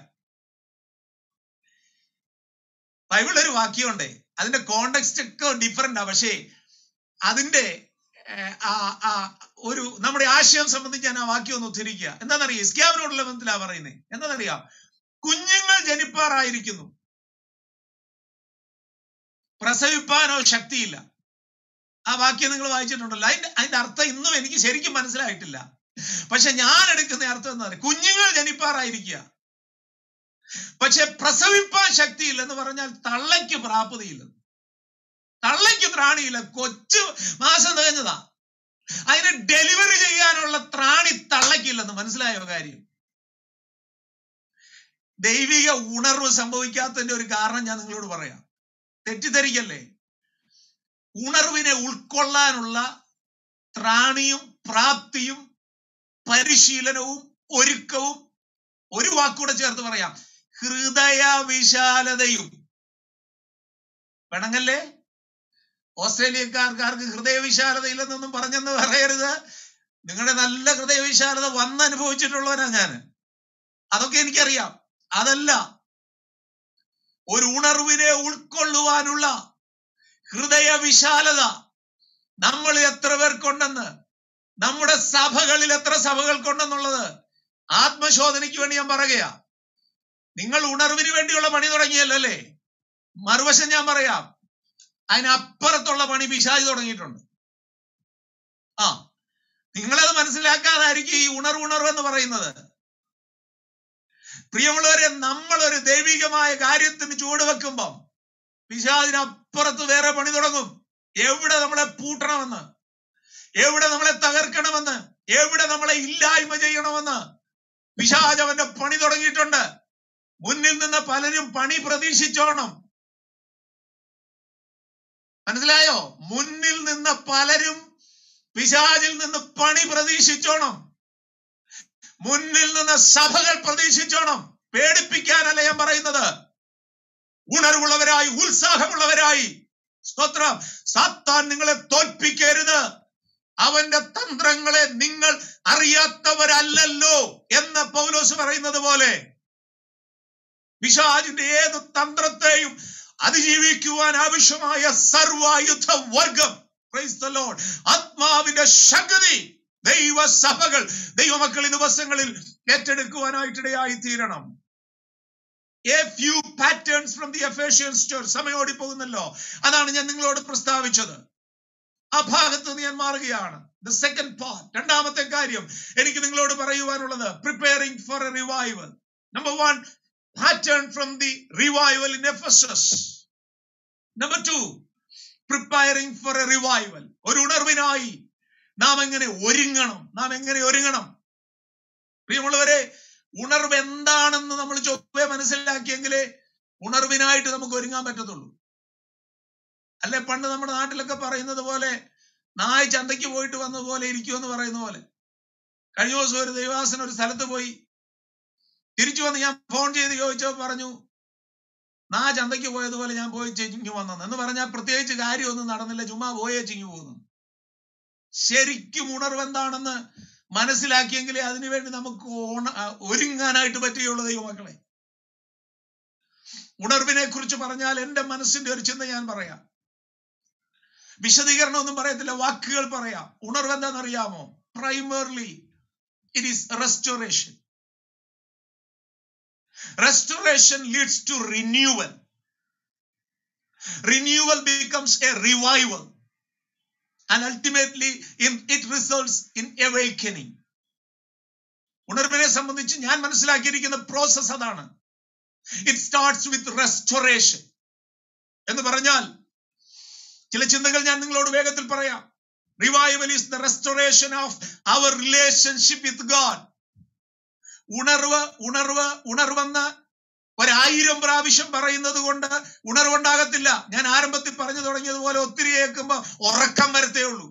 ബൈബിളിൽ ഒരു വാക്യമുണ്ടേ, അതിന്റെ കോണ്ടെക്സ്റ്റ് ഒക്കെ ഡിഫറെന്റാ, പക്ഷേ അതിന്റെ ഒരു നമ്മുടെ ആശയം സംബന്ധിച്ച് ഞാൻ ആ വാക്യം ഒന്ന് ഉദ്ധരിക്കുക. എന്താണെന്നറിയാം, ഇസ്ക്യാവിനോടുള്ള ബന്ധത്തിലാ പറയുന്നത്. എന്താണെന്നറിയാം, കുഞ്ഞുങ്ങൾ ജനിപ്പാറായിരിക്കുന്നു, പ്രസവിപ്പാനോ ശക്തിയില്ല. ആ വാക്യം നിങ്ങൾ വായിച്ചിട്ടുണ്ടല്ലോ. അതിന്റെ അതിന്റെ അർത്ഥം ഇന്നും എനിക്ക് ശരിക്കും മനസ്സിലായിട്ടില്ല. പക്ഷെ ഞാൻ എടുക്കുന്ന അർത്ഥം എന്താ പറയുക, കുഞ്ഞുങ്ങൾ ജനിപ്പാറായിരിക്കുക, പക്ഷെ പ്രസവിപ്പാൻ ശക്തിയില്ലെന്ന് പറഞ്ഞാൽ തള്ളയ്ക്ക് പ്രാപ്തിയില്ലെന്ന്, തള്ളയ്ക്ക് ത്രാണിയില്ല. കൊച്ചു മാസം തികഞ്ഞതാ, അതിനെ ഡെലിവറി ചെയ്യാനുള്ള ത്രാണി തള്ളയ്ക്കില്ലെന്ന്. മനസ്സിലായോ കാര്യം? ദൈവിക ഉണർവ് സംഭവിക്കാത്തതിന്റെ ഒരു കാരണം ഞാൻ നിങ്ങളോട് പറയാം, തെറ്റിദ്ധരിക്കല്ലേ. ഉണർവിനെ ഉൾക്കൊള്ളാനുള്ള ത്രാണിയും പ്രാപ്തിയും പരിശീലനവും ഒരുക്കവും, ഒരു വാക്കൂടെ ചേർത്ത് പറയാം, ഹൃദയ വിശാലതയും. വേണമെങ്കല്ലേ ഓസ്ട്രേലിയക്കാർക്കാർക്ക് ഹൃദയവിശാലത ഇല്ലെന്നൊന്നും പറഞ്ഞെന്ന് പറയരുത്. നിങ്ങളുടെ നല്ല ഹൃദയവിശാലത വന്ന് അനുഭവിച്ചിട്ടുള്ളവനാ ഞാൻ, അതൊക്കെ എനിക്കറിയാം. അതല്ല, ഒരു ഉണർവിനെ ഉൾക്കൊള്ളുവാനുള്ള ഹൃദയ വിശാലത നമ്മൾ എത്ര പേർക്കുണ്ടെന്ന്, നമ്മുടെ സഭകളിൽ എത്ര സഭകൾക്കുണ്ടെന്നുള്ളത് ആത്മശോധനയ്ക്ക് വേണ്ടി ഞാൻ പറയുകയാ. നിങ്ങൾ ഉണർവിന് വേണ്ടിയുള്ള പണി തുടങ്ങിയല്ലേ. മറുവശം ഞാൻ പറയാം, അതിനപ്പുറത്തുള്ള പണി പിശാച് തുടങ്ങിയിട്ടുണ്ട്. ആ നിങ്ങളത് മനസ്സിലാക്കാതായിരിക്കും ഈ ഉണർവ് ഉണർവ് എന്ന് പറയുന്നത്. പ്രിയമുള്ളവരെ, നമ്മളൊരു ദൈവികമായ കാര്യത്തിന് ചുവടുവെക്കുമ്പം പിശാചിനപ്പുറത്ത് വേറെ പണി തുടങ്ങും. എവിടെ നമ്മളെ പൂട്ടണമെന്ന്, എവിടെ നമ്മളെ തകർക്കണമെന്ന്, എവിടെ നമ്മളെ ഇല്ലായ്മ ചെയ്യണമെന്ന് പിശാച് അവന്റെ പണി തുടങ്ങിയിട്ടുണ്ട്. മുന്നിൽ നിന്ന് പലരും പണി പ്രതീക്ഷിച്ചോണം. മനസ്സിലായോ? മുന്നിൽ നിന്ന് പലരും പിശാചിൽ നിന്ന് പണി പ്രതീക്ഷിച്ചോണം. മുന്നിൽ നിന്ന് സഭകൾ പ്രതീക്ഷിച്ചോണം. പേടിപ്പിക്കാനല്ല ഞാൻ പറയുന്നത്, ഉണർവുള്ളവരായി ഉത്സാഹമുള്ളവരായി. സ്തോത്രം. സാത്താൻ നിങ്ങളെ തോൽപ്പിക്കരുത്. അവന്റെ തന്ത്രങ്ങളെ നിങ്ങൾ അറിയാത്തവരല്ലല്ലോ എന്ന് പൗലോസ് പറയുന്നത് പോലെ പിശാചിന്റെ ഏത് തന്ത്രത്തെയും അതിജീവിക്കുവാൻ ആവശ്യമായ സർവായുധ വർഗം, പ്രൈസ് ദി ലോർഡ്, ആത്മാവിന്റെ ശക്തി ദൈവസഭകൾ, ദൈവമക്കൾ ഈ ദിവസങ്ങളിൽ ഏറ്റെടുക്കുവാനായിട്ടിടയായി തീരണം. A few patterns from the Ephesians church. സമയോടി പോകുന്നല്ലോ, അതാണ് ഞാൻ നിങ്ങളോട് പ്രസ്താവിച്ചത്. ആ ഭാഗത്ത് നിന്ന് ഞാൻ മാറുകയാണ്. The second part, രണ്ടാമത്തെ കാര്യം എനിക്ക് നിങ്ങളോട് പറയുവാനുള്ളത്, preparing for a revival. Number one, pattern from the revival in Ephesus. Number two, preparing for a revival. ഒരു ഉണർവിനായി നാം എങ്ങനെ ഒരുങ്ങണം, നാം എങ്ങനെ ഒരുങ്ങണം. പ്രിയമുള്ളവരെ, ഉണർവ് എന്താണെന്ന് നമ്മൾ ചൊവ്വേ മനസ്സിലാക്കിയെങ്കിലേ ഉണർവിനായിട്ട് നമുക്ക് ഒരുങ്ങാൻ പറ്റത്തുള്ളൂ. അല്ലെ പണ്ട് നമ്മുടെ നാട്ടിലൊക്കെ പറയുന്നത് പോലെ നായ് ചന്തയ്ക്ക് പോയിട്ട് വന്ന പോലെ ഇരിക്കുമെന്ന് പറയുന്ന പോലെ. കഴിഞ്ഞ ദിവസം ഒരു ദൈവാസന ഒരു സ്ഥലത്ത് പോയി തിരിച്ചു വന്ന് ഞാൻ ഫോൺ ചെയ്ത് ചോദിച്ചോ പറഞ്ഞു, നാ ചന്തയ്ക്ക് പോയതുപോലെ ഞാൻ പോയി ചിങ്ങു വന്നെന്ന് എന്ന് പറഞ്ഞാൽ പ്രത്യേകിച്ച് കാര്യമൊന്നും നടന്നില്ല, ചുമ്മാ പോയേ ചിങ്ങു പോകുന്നു. ശരിക്കും ഉണർവ് എന്താണെന്ന് മനസ്സിലാക്കിയെങ്കിലേ അതിനുവേണ്ടി നമുക്ക് ഒരുങ്ങാനായിട്ട് പറ്റുകയുള്ളൂ. ദൈവമക്കളെ, ഉണർവിനെ കുറിച്ച് പറഞ്ഞാൽ എന്റെ മനസ്സിന്റെ ഒരു ചിന്ത ഞാൻ പറയാം. വിശദീകരണം ഒന്നും പറയത്തില്ല, വാക്കുകൾ പറയാം. ഉണർവ് എന്താണെന്നറിയാമോ? Primarily it is restoration. Restoration leads to renewal. Renewal becomes a revival. and ultimately in, it results in awakening. ഉണർവിനെ സംബന്ധിച്ച് ഞാൻ മനസ്സിലാക്കിയിരിക്കുന്ന പ്രോസസ് അതാണ്. It starts with restoration. എന്ന് പറഞ്ഞാൽ ചില ചിന്തകൾ ഞാൻ നിങ്ങളോട് വേഗത്തിൽ പറയാം. Revival is the restoration of our relationship with God. ഉണർവ് ഉണർവ് ഉണർവെന്ന് ഒരായിരം പ്രാവശ്യം പറയുന്നത് കൊണ്ട് ഉണർവുണ്ടാകത്തില്ല. ഞാൻ ആരംഭത്തിൽ പറഞ്ഞു തുടങ്ങിയതുപോലെ ഒത്തിരി കേൾക്കുമ്പോ ഉറക്കം വരത്തേ ഉള്ളൂ.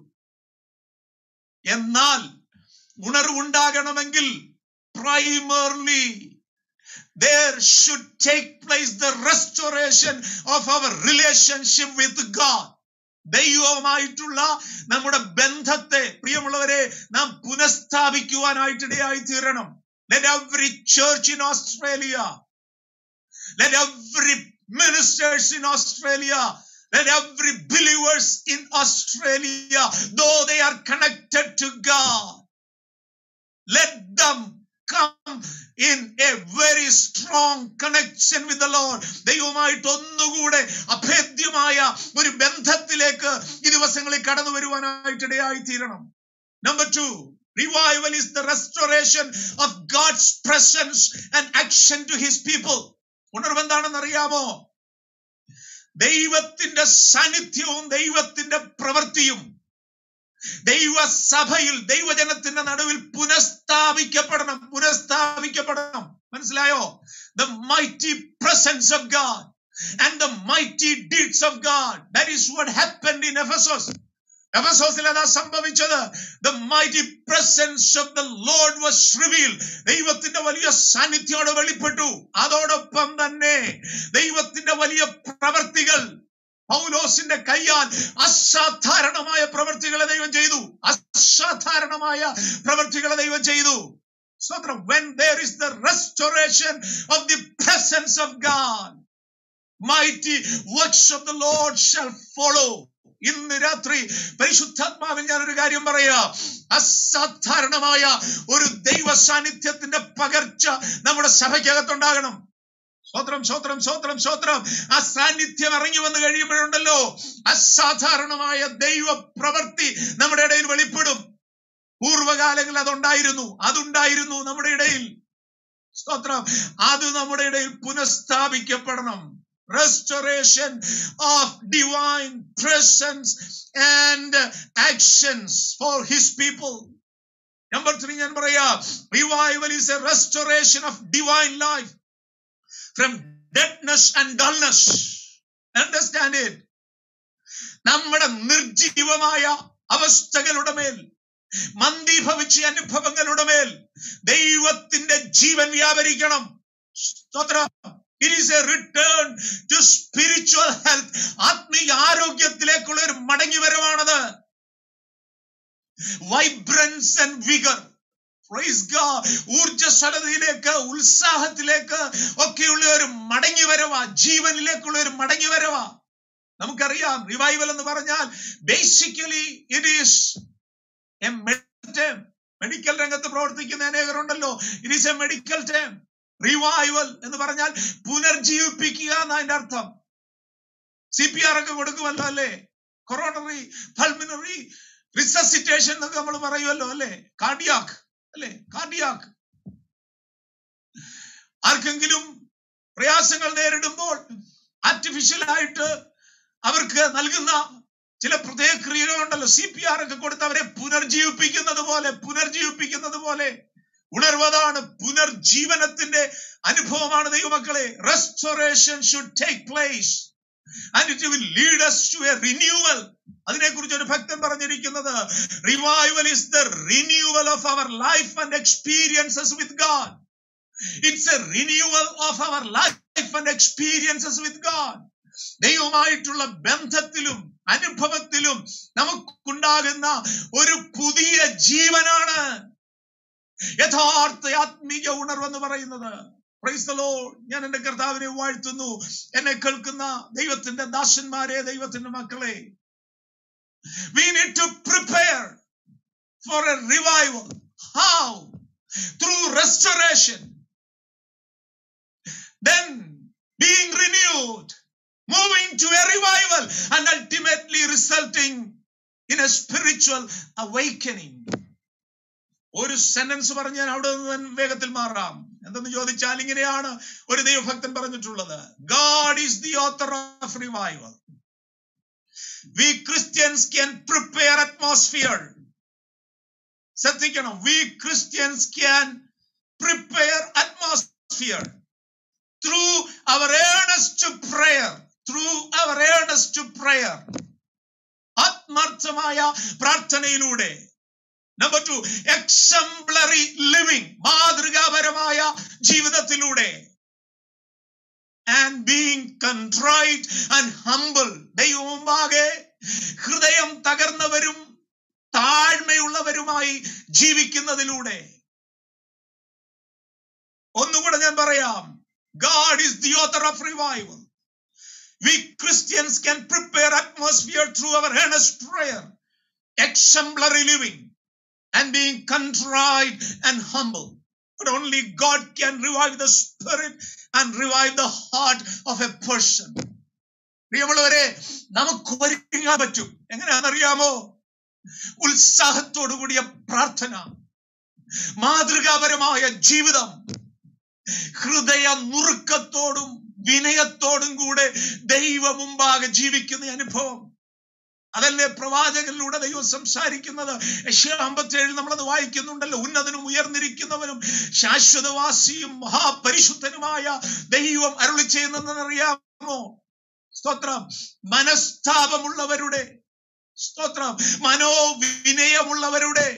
എന്നാൽ ഉണർവുണ്ടാകണമെങ്കിൽ primarily there should take place the restoration of our relationship with God. ദൈവവുമായിട്ടുള്ള നമ്മുടെ ബന്ധത്തെ പ്രിയമുള്ളവരെ നാം പുനഃസ്ഥാപിക്കുവാനായിട്ടിടയായി തീരണം. Let every church in Australia, let every ministers in Australia, let every believers in Australia, though they are connected to God, let them come in a very strong connection with the Lord. ദൈവവുമായിട്ട് ഒന്നുകൂടെ അഭേദ്യമായ ഒരു ബന്ധത്തിലേക്ക് ഈ ദിവസങ്ങളിൽ കടന്നു വരുവാനായിട്ടിടയായി തീരണം. Number two, revival is the restoration of God's presence and action to his people. ഉണർവ് എന്താണെന്ന് അറിയാമോ? ദൈവത്തിന്റെ സാന്നിധ്യവും ദൈവത്തിന്റെ പ്രവൃത്തിയും ദൈവസഭയിൽ ദൈവജനത്തിന്റെ നടുവിൽ പുനഃസ്ഥാപിക്കപ്പെടണം പുനഃസ്ഥാപിക്കപ്പെടണം മനസ്സിലായോ? The mighty presence of God and the mighty deeds of God. That is what happened in Ephesus. എഫെസോസിൽ അതാ സംഭവിച്ചത്. The mighty presence of the Lord was revealed. ദൈവത്തിന്റെ വലിയ സാന്നിധ്യം അവിടെ വെളിപ്പെട്ടു. അതോടൊപ്പം തന്നെ ദൈവത്തിന്റെ വലിയ പ്രവൃത്തികൾ പൗലോസിന്റെ കയ്യാൽ അസാധാരണമായ പ്രവൃത്തികളെ ദൈവം ചെയ്തു. അസാധാരണമായ പ്രവൃത്തികളെ ദൈവം ചെയ്തു. സ്തോത്രം. When there is the restoration of the presence of God, mighty works of the Lord shall follow. ഇന്ന് രാത്രി പരിശുദ്ധാത്മാവിൽ ഞാനൊരു കാര്യം പറയാം. അസാധാരണമായ ഒരു ദൈവ സാന്നിധ്യത്തിന്റെ പകർച്ച നമ്മുടെ സഭയ്ക്കകത്തുണ്ടാകണം. സ്വത്രം സ്വത്രം സ്വത്രം സ്വത്രം ആ സാന്നിധ്യം ഇറങ്ങി വന്ന് കഴിയുമ്പോഴുണ്ടല്ലോ അസാധാരണമായ ദൈവ പ്രവൃത്തി നമ്മുടെ ഇടയിൽ വെളിപ്പെടും. പൂർവ്വകാലങ്ങളിൽ അതുണ്ടായിരുന്നു അതുണ്ടായിരുന്നു നമ്മുടെ ഇടയിൽ. സ്തോത്രം. അത് നമ്മുടെ ഇടയിൽ പുനഃസ്ഥാപിക്കപ്പെടണം. Restoration of divine presence and actions for his people. Number three, ഞാൻ പറയാം, revival is a restoration of divine life from deadness and dullness. Understand it. നമ്മുടെ നിർജീവമായ അവസ്ഥകളുടെ മേൽ, മന്ദീഭവിച്ച അനുഭവങ്ങളുടെ മേൽ ദൈവത്തിന്റെ ജീവൻ വ്യാപരിക്കണം. സ്തോത്രം. It is a return to spiritual health. ആത്മീയ ആരോഗ്യത്തിലേക്കുള്ള ഒരു മടങ്ങിവരവാണത്. Vibrance and vigor. Praise God. ഊർജ്ജസ്വലതയിലേക്ക്, ഉത്സാഹത്തിലേക്ക് ഒക്കെയുള്ള ഒരു മടങ്ങിവരവാ, ജീവനിലേക്കുള്ള ഒരു മടങ്ങിവരവാ. നമുക്കറിയാം റിവൈവൽ എന്ന് പറഞ്ഞാൽ basically it is a medical term. Medical രംഗത്ത് പ്രവർത്തിക്കുന്ന അനേകരുണ്ടല്ലോ. It is a medical term. Revival എന്ന് പറഞ്ഞാൽ പുനർജീവിപ്പിക്കുക എന്നതിന്റെ അർത്ഥം. സി പി ആർ ഒക്കെ കൊടുക്കുമല്ലോ അല്ലേ? കൊറോണറി പൾമിനറി റിസസിറ്റേഷൻ എന്നൊക്കെ നമ്മൾ പറയുമല്ലോ അല്ലേ? കാർഡിയാക് അല്ലേ? കാർഡിയാക്. ആർക്കെങ്കിലും പ്രയാസങ്ങൾ നേരിടുമ്പോൾ ആർട്ടിഫിഷ്യൽ ആയിട്ട് അവർക്ക് നൽകുന്ന ചില പ്രത്യേക ക്രിയകളുണ്ടല്ലോ. സി പി ആർ ഒക്കെ കൊടുത്ത് അവരെ പുനർജീവിപ്പിക്കുന്നത് പോലെ പുനർജീവിപ്പിക്കുന്നത് പോലെ ഉണർവതാണ്. പുനർജീവനത്തിന്റെ അനുഭവമാണ് ദൈവമക്കളെ. Restoration should take place and it will lead us to a renewal. അതിനെക്കുറിച്ച് ഒരു ഭക്തൻ പറഞ്ഞിരിക്കുന്നത്, revival is the renewal of our life and experiences with God. It's a renewal of our life and experiences with God. ദൈവമായിട്ടുള്ള ബന്ധത്തിലും അനുഭവത്തിലും നമുക്കുണ്ടാകുന്ന ഒരു പുതിയ ജീവനാണ് യഥാർത്ഥ ആത്മീയ ഉണർവെന്ന് പറയുന്നത്. Praise the Lord. ഞാൻ എന്റെ കർത്താവിനെ വാഴ്ത്തുന്നു. എന്നെ കേൾക്കുന്ന ദൈവത്തിന്റെ ദാസന്മാരെ, ദൈവത്തിന്റെ മക്കളെ, we need to prepare for a revival. How? Through restoration, then being renewed, moving to a revival, and ultimately resulting in a spiritual awakening. ഒരു സെന്റൻസ് പറഞ്ഞ് ഞാൻ അവിടെ നിന്ന് വേഗത്തിൽ മാറാം. എന്തെന്ന് ചോദിച്ചാൽ ഇങ്ങനെയാണ് ഒരു ദൈവഭക്തൻ പറഞ്ഞിട്ടുള്ളത്: God is the author of revival. We Christians can prepare atmosphere. ശ്രദ്ധിക്കണം, we Christians can prepare atmosphere through our earnest prayer, through our earnest prayer. ആത്മാർത്ഥമായ പ്രാർത്ഥനയിലൂടെ. Number two, exemplary living, മാതൃകാപരമായ ജീവിതത്തിലൂടെ. And being contrite and humble, ദൈവം മുമ്പാകെ ഹൃദയം തകർന്നവരും താഴ്മയുള്ളവരുമായി ജീവിക്കുന്നതിലൂടെ. ഒന്നുകൂടെ ഞാൻ പറയാം, God is the author of revival. We Christians can prepare atmosphere through our earnest prayer, exemplary living, and being contrite and humble. But only God can revive the spirit and revive the heart of a person. പ്രിയമുള്ളവരെ, നമുക്ക് ഒരുങ്ങാൻ പറ്റും. എങ്ങനെയാണെന്നറിയാമോ? ഉത്സാഹത്തോടു കൂടിയ പ്രാർത്ഥന, മാതൃകാപരമായ ജീവിതം, ഹൃദയ നുറുക്കത്തോടും വിനയത്തോടും കൂടെ ദൈവ മുമ്പാകെ ജീവിക്കുന്ന അനുഭവം. അതല്ലേ പ്രവാചകനിലൂടെ ദൈവം സംസാരിക്കുന്നത്. യെശയ്യാ അമ്പത്തിയേഴിൽ നമ്മളത് വായിക്കുന്നുണ്ടല്ലോ. ഉന്നതനും ഉയർന്നിരിക്കുന്നവനും ശാശ്വതവാസിയും മഹാപരിശുദ്ധനുമായ ദൈവം അരുളി ചെയ്യുന്നതെന്നറിയാമോ? സ്തോത്രം. മനസ്താപമുള്ളവരുടെ, സ്തോത്രം, മനോവിനയമുള്ളവരുടെ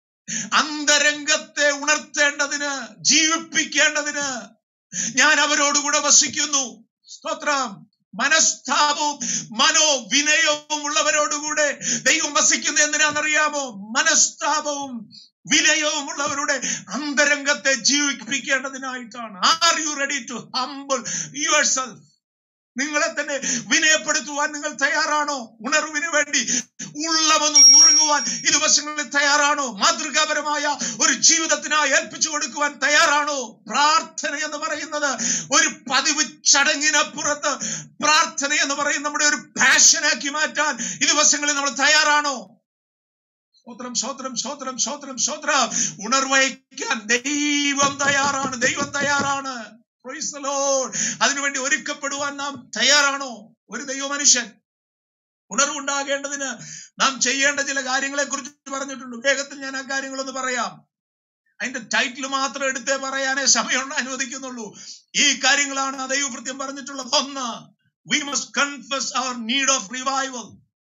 അന്തരംഗത്തെ ഉണർത്തേണ്ടതിന്, ജീവിപ്പിക്കേണ്ടതിന് ഞാൻ അവരോടുകൂടെ വസിക്കുന്നു. സ്തോത്രം. മനസ്താപവും മനോവിനയവും ഉള്ളവരോടുകൂടെ ദൈവം വസിക്കുന്നത് എന്തിനാണെന്നറിയാമോ? മനസ്താപവും വിനയവും ഉള്ളവരുടെ അന്തരംഗത്തെ ജീവിപ്പിക്കേണ്ടതിനായിട്ടാണ്. Are you ready to humble yourself? നിങ്ങളെ തന്നെ വിനയപ്പെടുത്തുവാൻ നിങ്ങൾ തയ്യാറാണോ? ഉണർവിന് വേണ്ടി ഉള്ളവൊന്നും നുറുങ്ങുവാൻ ഈ ദിവസങ്ങളിൽ തയ്യാറാണോ? മാതൃകാപരമായ ഒരു ജീവിതത്തിനായി ഏൽപ്പിച്ചു കൊടുക്കുവാൻ തയ്യാറാണോ? പ്രാർത്ഥന എന്ന് പറയുന്നത് ഒരു പതിവ് ചടങ്ങിനപ്പുറത്ത് പ്രാർത്ഥന എന്ന് പറയുന്ന നമ്മുടെ ഒരു പാഷനാക്കി മാറ്റാൻ ഈ ദിവസങ്ങളിൽ നമ്മൾ തയ്യാറാണോ? സ്തോത്രം, സ്തോത്രം, സ്തോത്രം, സ്തോത്രം, സ്തോത്രം. ഉണർവയ്ക്കാൻ ദൈവം തയ്യാറാണ്, ദൈവം തയ്യാറാണ്. Praise the Lord. അതിനുവേണ്ടി ഒരുക്കപ്പെടുവാൻ നാം തയ്യാറാണോ? ഒരു ദൈവ മനുഷ്യൻ ഉണർവുണ്ടാകേണ്ടതിന് നാം ചെയ്യേണ്ട ചില കാര്യങ്ങളെ കുറിച്ച് പറഞ്ഞിട്ടുണ്ട്. വേഗത്തിൽ ഞാൻ ആ കാര്യങ്ങളൊന്ന് പറയാം. അതിന്റെ ടൈറ്റിൽ മാത്രം എടുത്തേ പറയാനേ സമയം അനുവദിക്കുന്നുള്ളൂ. ഈ കാര്യങ്ങളാണ് ആ ദൈവകൃത്യം പറഞ്ഞിട്ടുള്ളത്. ഒന്ന്, we must confess our need of revival.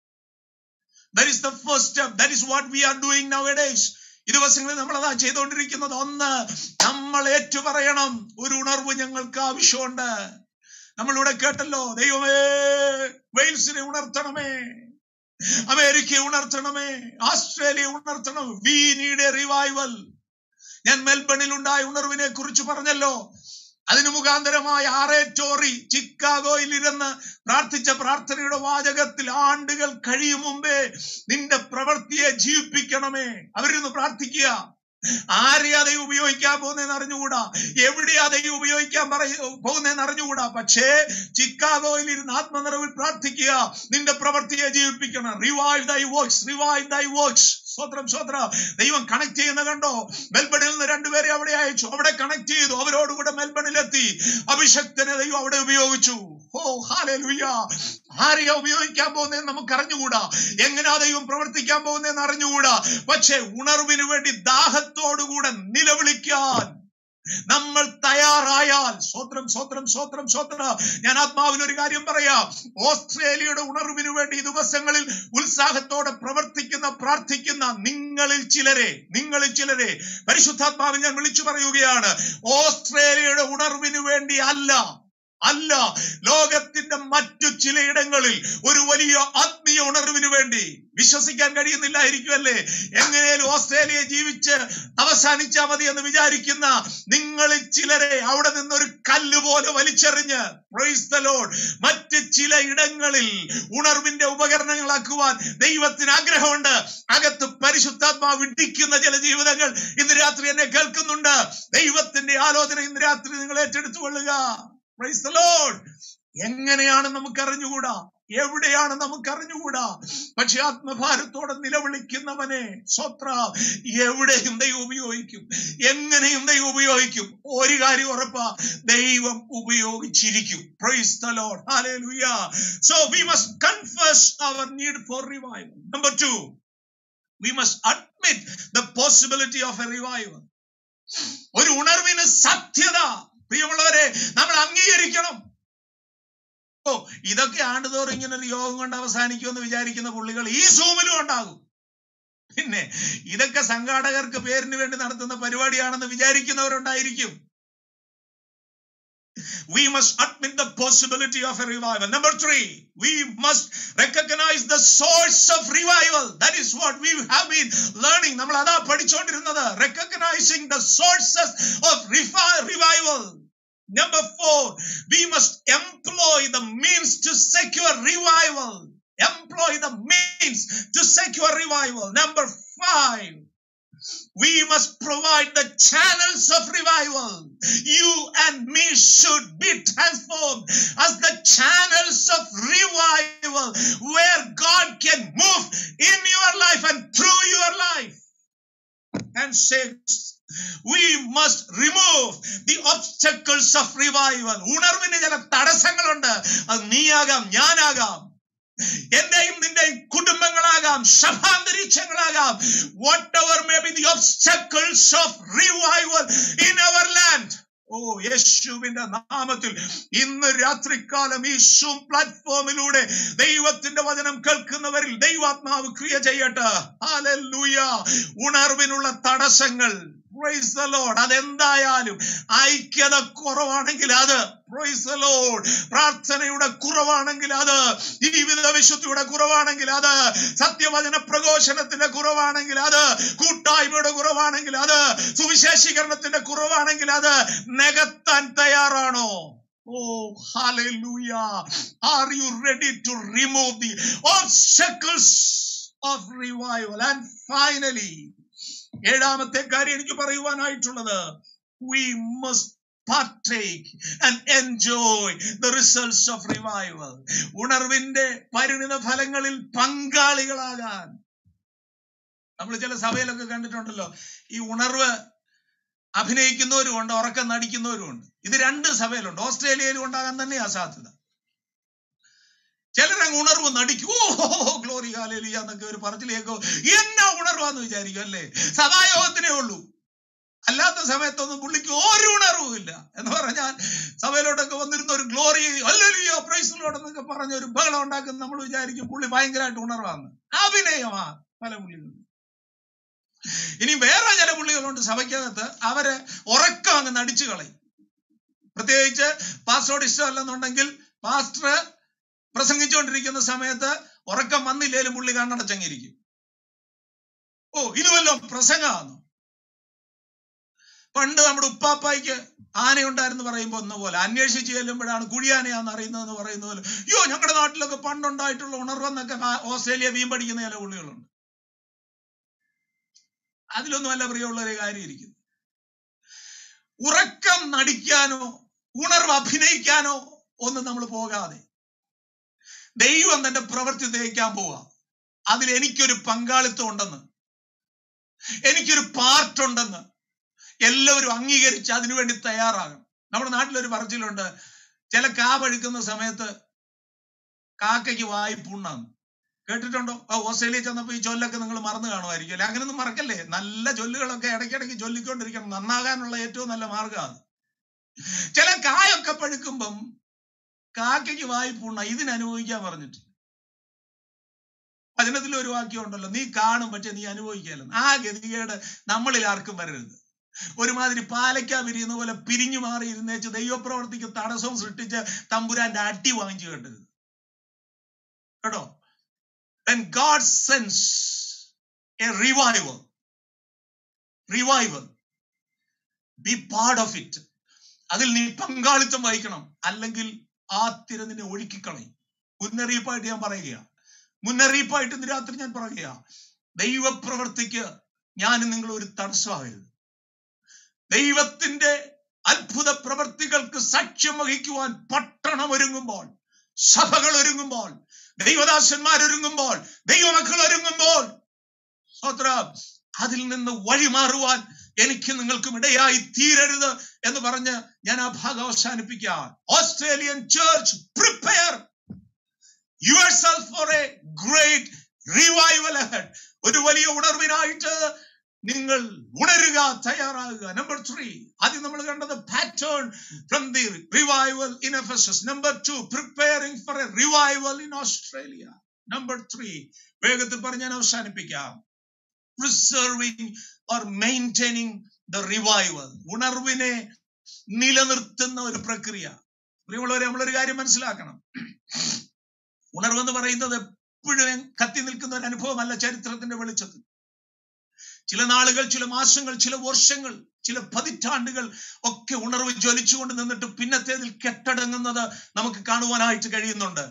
That is the first step. That is what we are doing nowadays. ഈ ദിവസങ്ങളിൽ നമ്മൾ അതാ ചെയ്തുകൊണ്ടിരിക്കുന്നത്. ഒന്ന്, നമ്മൾ ഏറ്റുപറയണം, ഒരു ഉണർവ് ഞങ്ങൾക്ക് ആവശ്യമുണ്ട്. നമ്മളിവിടെ കേട്ടല്ലോ, ദൈവമേ വെയിൽസിനെ ഉണർത്തണമേ, അമേരിക്കയെ ഉണർത്തണമേ, ഓസ്ട്രേലിയ ഉണർത്തണം. We need a revival. ഞാൻ മെൽബണിൽ ഉണ്ടായ ഉണർവിനെ കുറിച്ച് പറഞ്ഞല്ലോ. അതിന് മുഖാന്തരമായ ആറേ ടോറി ചിക്കാഗോയിൽ ഇരുന്ന് പ്രാർത്ഥിച്ച പ്രാർത്ഥനയുടെ വാചകത്തിൽ ആണ്ടുകൾ കഴിയും മുമ്പേ നിന്റെ പ്രവൃത്തിയെ ജീവിപ്പിക്കണമേ. അവരിന്ന് പ്രാർത്ഥിക്കുക. ആരെയാ ദൈവം ഉപയോഗിക്കാൻ പോകുന്നതെന്ന് അറിഞ്ഞുകൂടാ, എവിടെയാ ദൈവം ഉപയോഗിക്കാൻ പറയ പോകുന്നതെന്ന് അറിഞ്ഞുകൂടാ. പക്ഷേ ചിക്കാഗോയിൽ ഇരുന്ന് ആത്മനിറവിൽ പ്രാർത്ഥിക്കുക, നിന്റെ പ്രവൃത്തിയെ ജീവിപ്പിക്കണം. Revive thy works, revive thy works. സ്വത്രം സ്വത്രം. ദൈവം കണക്ട് ചെയ്യുന്ന കണ്ടോ? മെൽബണിൽ നിന്ന് രണ്ടുപേരെ അവിടെ അയച്ചു, അവിടെ കണക്ട് ചെയ്തു, അവരോടുകൂടെ മെൽബണിലെത്തി. അഭിഷക്തനെ ദൈവം അവിടെ ഉപയോഗിച്ചു. Oh hallelujah. ആരെയാ ഉപയോഗിക്കാൻ പോകുന്നതെന്ന് നമുക്ക് അറിഞ്ഞുകൂടാ, എങ്ങനെയാ ദൈവം പ്രവർത്തിക്കാൻ പോകുന്നതെന്ന് അറിഞ്ഞുകൂടാ. പക്ഷേ ഉണർവിന് വേണ്ടി ദാഹത്തോടുകൂടെ നിലവിളിക്കാൻ നമ്മൾ തയ്യാറായാൽ, സ്വത്രം സ്വത്രം സ്വത്രം സ്വത്രം. ഞാൻ ആത്മാവിൽ ഒരു കാര്യം പറയാം. ഓസ്ട്രേലിയയുടെ ഉണർവിന് വേണ്ടി ഈ ദിവസങ്ങളിൽ ഉത്സാഹത്തോടെ പ്രവർത്തിക്കുന്ന പ്രാർത്ഥിക്കുന്ന നിങ്ങളിൽ ചിലരെ നിങ്ങളിൽ ചിലരെ പരിശുദ്ധാത്മാവിൽ ഞാൻ വിളിച്ചു പറയുകയാണ്. ഓസ്ട്രേലിയയുടെ ഉണർവിന് വേണ്ടി അല്ല അല്ല ലോകത്തിന്റെ മറ്റു ചിലയിടങ്ങളിൽ ഒരു വലിയ ആത്മീയ ഉണർവിന് വേണ്ടി. വിശ്വസിക്കാൻ കഴിയുന്നില്ലായിരിക്കുമല്ലേ? എങ്ങനെയും ഓസ്ട്രേലിയ ജീവിച്ച് അവസാനിച്ചാൽ മതി എന്ന് വിചാരിക്കുന്ന നിങ്ങളിൽ ചിലരെ അവിടെ നിന്നൊരു കല്ല് പോലെ വലിച്ചെറിഞ്ഞ്, പ്രൈസ് ദി ലോർഡ്, മറ്റ് ചില ഇടങ്ങളിൽ ഉണർവിന്റെ ഉപകരണങ്ങളാക്കുവാൻ ദൈവത്തിന് ആഗ്രഹമുണ്ട്. അകത്ത് പരിശുദ്ധാത്മാവ് ഇടിക്കുന്ന ചില ജീവിതങ്ങൾ ഇന്ന് രാത്രി എന്നെ കേൾക്കുന്നുണ്ട്. ദൈവത്തിന്റെ ആലോചന ഇന്ന് രാത്രി നിങ്ങൾ ഏറ്റെടുത്തുകൊള്ളുക. Price the Lord. എങ്ങനെയാണ് നമുക്ക് അറിഞ്ഞുകൂടാ, എവിടെയാണ് നമുക്ക് അറിഞ്ഞുകൂടാ. പക്ഷെ ആത്മഭാരത്തോടെ നിലവിളിക്കുന്നവനെ സ്വത്ര എവിടെയും ദൈവം ഉപയോഗിക്കും, എങ്ങനെയും ദൈവം ഉപയോഗിക്കും. ഒരു കാര്യം ഉറപ്പാ, ദൈവം ഉപയോഗിച്ചിരിക്കും. Praise the Lord. Hallelujah. So we must confess our need for revival. Number two, we must admit the possibility of a revival. ഒരു ഉണർവിന് സാധ്യത പ്രിയമുള്ളവരെ നമ്മൾ അംഗീകരിക്കണം. ഓ, ഇതൊക്കെ ആണ്ടുതോറും ഇങ്ങനെ ഒരു യോഗം കൊണ്ട് അവസാനിക്കുമെന്ന് വിചാരിക്കുന്ന പുള്ളികൾ ഈ സൂമിലും ഉണ്ടാകും. പിന്നെ ഇതൊക്കെ സംഘാടകർക്ക് പേരിന് വേണ്ടി നടത്തുന്ന പരിപാടിയാണെന്ന് വിചാരിക്കുന്നവരുണ്ടായിരിക്കും. We must admit the possibility of a revival. Number three, we must recognize the source of revival. That is what we have been learning. നമ്മൾ അതാ പഠിച്ചുകൊണ്ടിരുന്നത്. Recognizing the sources of revival. Number four, we must employ the means to secure revival. Employ the means to secure revival. Number five, we must provide the channels of revival. You and me should be transformed as the channels of revival where God can move in your life and through your life. And six, we must remove the obstacles of revival. ഉണർവിന് ചില തടസ്സങ്ങളുണ്ട്. അത് നീയാകാം, ഞാനാകാം, എന്റെയും നിന്റെയും കുടുംബങ്ങളാകാം, സഭാന്തരീക്ഷങ്ങളാകാം. Whatever may be the obstacles of revival in our land. ഓ, യേശുവിന്റെ നാമത്തിൽ ഇന്ന് രാത്രികാലം ഈ zoom പ്ലാറ്റ്ഫോമിലൂടെ ദൈവത്തിന്റെ വചനം കേൾക്കുന്നവരിൽ ദൈവാത്മാവ് ക്രിയ ചെയ്യട്ടെ. ഹല്ലേലൂയ. ഉണർവിനുള്ള തടസ്സങ്ങൾ, പ്രൈസ് ദി ലോർഡ്, അതെന്തായാലും ഐക്യത കുറവാണെങ്കിൽ അത്, പ്രൈസ് ദി ലോർഡ്, പ്രാർത്ഥനയുടെ കുറവാണെങ്കിൽ അത്, ജീവിത വിശുദ്ധിയുടെ കുറവാണെങ്കിൽ അത്, സത്യവചന പ്രഘോഷണത്തിന്റെ കുറവാണെങ്കിൽ അത്, കൂട്ടായ്മയുടെ കുറവാണെങ്കിൽ അത്, സുവിശേഷീകരണത്തിന്റെ കുറവാണെങ്കിൽ അത് നികത്താൻ തയ്യാറാണോ? Oh, hallelujah. Are you ready to remove the obstacles of revival? And finally, ഏഴാമത്തെ കാര്യം എനിക്ക് പറയുവാനായിട്ടുള്ളത്, we must partake and enjoy the results of revival. ഉണർവിന്റെ പരിണിത ഫലങ്ങളിൽ പങ്കാളികളാകാൻ. നമ്മൾ ചില സഭയിലൊക്കെ കണ്ടിട്ടുണ്ടല്ലോ, ഈ ഉണർവ് അഭിനയിക്കുന്നവരും ഉണ്ട്, ഉറക്കം നടിക്കുന്നവരും ഉണ്ട്. ഇത് രണ്ട് സഭയിലുണ്ട്. ഓസ്ട്രേലിയയിലും ഉണ്ടാകാൻ തന്നെയാ സാധ്യത. ചിലരങ്ങ് ഉണർവ് നടിക്കും, ഓ ഗ്ലോറി ഹല്ലേലൂയ എന്നൊക്കെ ഒരു പറച്ചിലേക്കോ എന്നാ ഉണർവാന്ന് വിചാരിക്കും അല്ലേ. സഭായോഗത്തിനേ ഉള്ളൂ, അല്ലാത്ത സമയത്തൊന്നും പുള്ളിക്ക് ഒരു ഉണർവും ഇല്ല. എന്ന് പറഞ്ഞാൽ സഭയിലോട്ടൊക്കെ വന്നിരുന്ന ഒരു glory hallelujah praise the Lord എന്നൊക്കെ പറഞ്ഞ ഒരു ബഹളം ഉണ്ടാക്കുന്ന നമ്മൾ വിചാരിക്കും പുള്ളി ഭയങ്കരമായിട്ട് ഉണർവാന്ന്. അഭിനയമാ പല പുള്ളികളും. ഇനി വേറെ ചില പുള്ളികളുണ്ട് സഭയ്ക്കകത്ത്, അവര് ഉറക്കം അങ്ങ് നടിച്ചു കളയും. പ്രത്യേകിച്ച് പാസ്റ്ററോട് ഇഷ്ടമല്ലെന്നുണ്ടെങ്കിൽ പാസ്റ്റർ പ്രസംഗിച്ചുകൊണ്ടിരിക്കുന്ന സമയത്ത് ഉറക്കം വന്നില്ലേലും പുള്ളി കണ്ണടച്ചങ്ങിരിക്കും. ഓ, ഇത് വല്ലതും പ്രസംഗമാണോ? പണ്ട് നമ്മുടെ ഉപ്പാപ്പായ്ക്ക് ആനയുണ്ടായിരുന്നു പറയുമ്പോ ഒന്ന പോലെ, അന്വേഷിച്ച് ചെല്ലുമ്പോഴാണ് കുഴിയാനയാന്ന് അറിയുന്നതെന്ന് പറയുന്ന പോലെ, അയ്യോ ഞങ്ങളുടെ നാട്ടിലൊക്കെ പണ്ടുണ്ടായിട്ടുള്ള ഉണർവെന്നൊക്കെ ഓസ്ട്രേലിയ വീം പഠിക്കുന്ന ചില പുള്ളികളുണ്ട്. അതിലൊന്നും അല്ല പ്രിയമുള്ള ഒരു കാര്യം ഇരിക്കുന്നു. ഉറക്കം നടിക്കാനോ ഉണർവ് അഭിനയിക്കാനോ ഒന്നും നമ്മൾ പോകാതെ ദൈവം തന്റെ പ്രവൃത്തി തേക്കാൻ പോവാ. അതിൽ എനിക്കൊരു പങ്കാളിത്തം ഉണ്ടെന്ന്, എനിക്കൊരു പാർട്ടുണ്ടെന്ന് എല്ലാവരും അംഗീകരിച്ച് അതിനുവേണ്ടി തയ്യാറാകണം. നമ്മുടെ നാട്ടിലൊരു പറച്ചിലുണ്ട്, ചില കാ പഴുക്കുന്ന സമയത്ത് കാക്കയ്ക്ക് വായി പുണ്ണാന്ന്. കേട്ടിട്ടുണ്ടോ? ഓസ്ട്രേലിയ ചെന്നപ്പോ ഈ ചൊല്ലൊക്കെ നിങ്ങൾ മറന്നു കാണുമായിരിക്കും അല്ലെ. അങ്ങനെയൊന്നും മറക്കല്ലേ. നല്ല ചൊല്ലുകളൊക്കെ ഇടയ്ക്കിടയ്ക്ക് ചൊല്ലിക്കൊണ്ടിരിക്കണം. നന്നാകാനുള്ള ഏറ്റവും നല്ല മാർഗമാണ്. ചില കായൊക്കെ പഴുക്കുമ്പം കാക്കയ്ക്ക് വായി പുണ്ണ. ഇതിനനുഭവിക്കാൻ പറഞ്ഞിട്ട് വചനത്തിൽ ഒരു വാക്യം ഉണ്ടല്ലോ, നീ കാണും പക്ഷെ നീ അനുഭവിക്കാല്ലോ. ആ ഗതികേട് നമ്മളിൽ ആർക്കും വരരുത്. ഒരുമാതിരി പാലയ്ക്ക പിരിയുന്ന പോലെ പിരിഞ്ഞു മാറി ഇരുന്നേച്ച് ദൈവപ്രവർത്തിക്ക് തടസ്സവും സൃഷ്ടിച്ച് തമ്പുരാന്റെ അടി വാങ്ങിച്ചു കേട്ടരുത് കേട്ടോ. When God sends a revival, revival, be part of it. അതിൽ നീ പങ്കാളിത്തം വഹിക്കണം, അല്ലെങ്കിൽ ആ തിര നിന്നെ ഒഴുക്കിക്കളയും. മുന്നറിയിപ്പായിട്ട് ഞാൻ പറയുക, മുന്നറിയിപ്പായിട്ട് ഇന്ന് രാത്രി ഞാൻ പറയുക, ദൈവപ്രവർത്തിക്ക് ഞാനും നിങ്ങൾ ഒരു തടസ്സമാകരുത്. ദൈവത്തിന്റെ അത്ഭുത പ്രവർത്തികൾക്ക് സാക്ഷ്യം വഹിക്കുവാൻ പട്ടണം ഒരുങ്ങുമ്പോൾ സഭകൾ ഒരുങ്ങുമ്പോൾ, ദൈവദാസന്മാർ ഒരുങ്ങുമ്പോൾ, ദൈവമക്കൾ ഒരുങ്ങുമ്പോൾ, സ്തോത്രം, അതിൽ നിന്ന് വഴിമാറുവാൻ എനിക്ക് നിങ്ങൾക്കും ഇടയായി തീരരുത് എന്ന് പറഞ്ഞ് ഞാൻ ആ ഭാഗം അവസാനിപ്പിക്കാം. Australian church, prepare yourself for a great revival ahead. ഒരു വലിയ ഉണർവിനായിട്ട് നിങ്ങൾ ഉണരുക, തയ്യാറാകുക. നമ്പർ ത്രീ, ആദ്യം നമ്മൾ കണ്ടത് pattern from the revival in Ephesus. Number two, preparing for a revival in Australia. Number three, വേഗത്തിൽ പറഞ്ഞ് ഞാൻ അവസാനിപ്പിക്കാം. Preserving or maintaining the revival. ഉണർവിനെ നിലനിർത്തുന്ന ഒരു പ്രക്രിയ. പ്രിയമുള്ളവരെ, നമ്മളൊരു കാര്യം മനസ്സിലാക്കണം. ഉണർവെന്ന് പറയുന്നത് എപ്പോഴും കത്തി നിൽക്കുന്ന ഒരു അനുഭവമല്ല. ചരിത്രത്തിന്റെ വെളിച്ചത്തിൽ ചില നാളുകൾ, ചില മാസങ്ങൾ, ചില വർഷങ്ങൾ, ചില പതിറ്റാണ്ടുകൾ ഒക്കെ ഉണർവ് ജ്വലിച്ചുകൊണ്ട് നിന്നിട്ട് പിന്നത്തേതിൽ കെട്ടടങ്ങുന്നത് നമുക്ക് കാണുവാനായിട്ട് കഴിയുന്നുണ്ട്.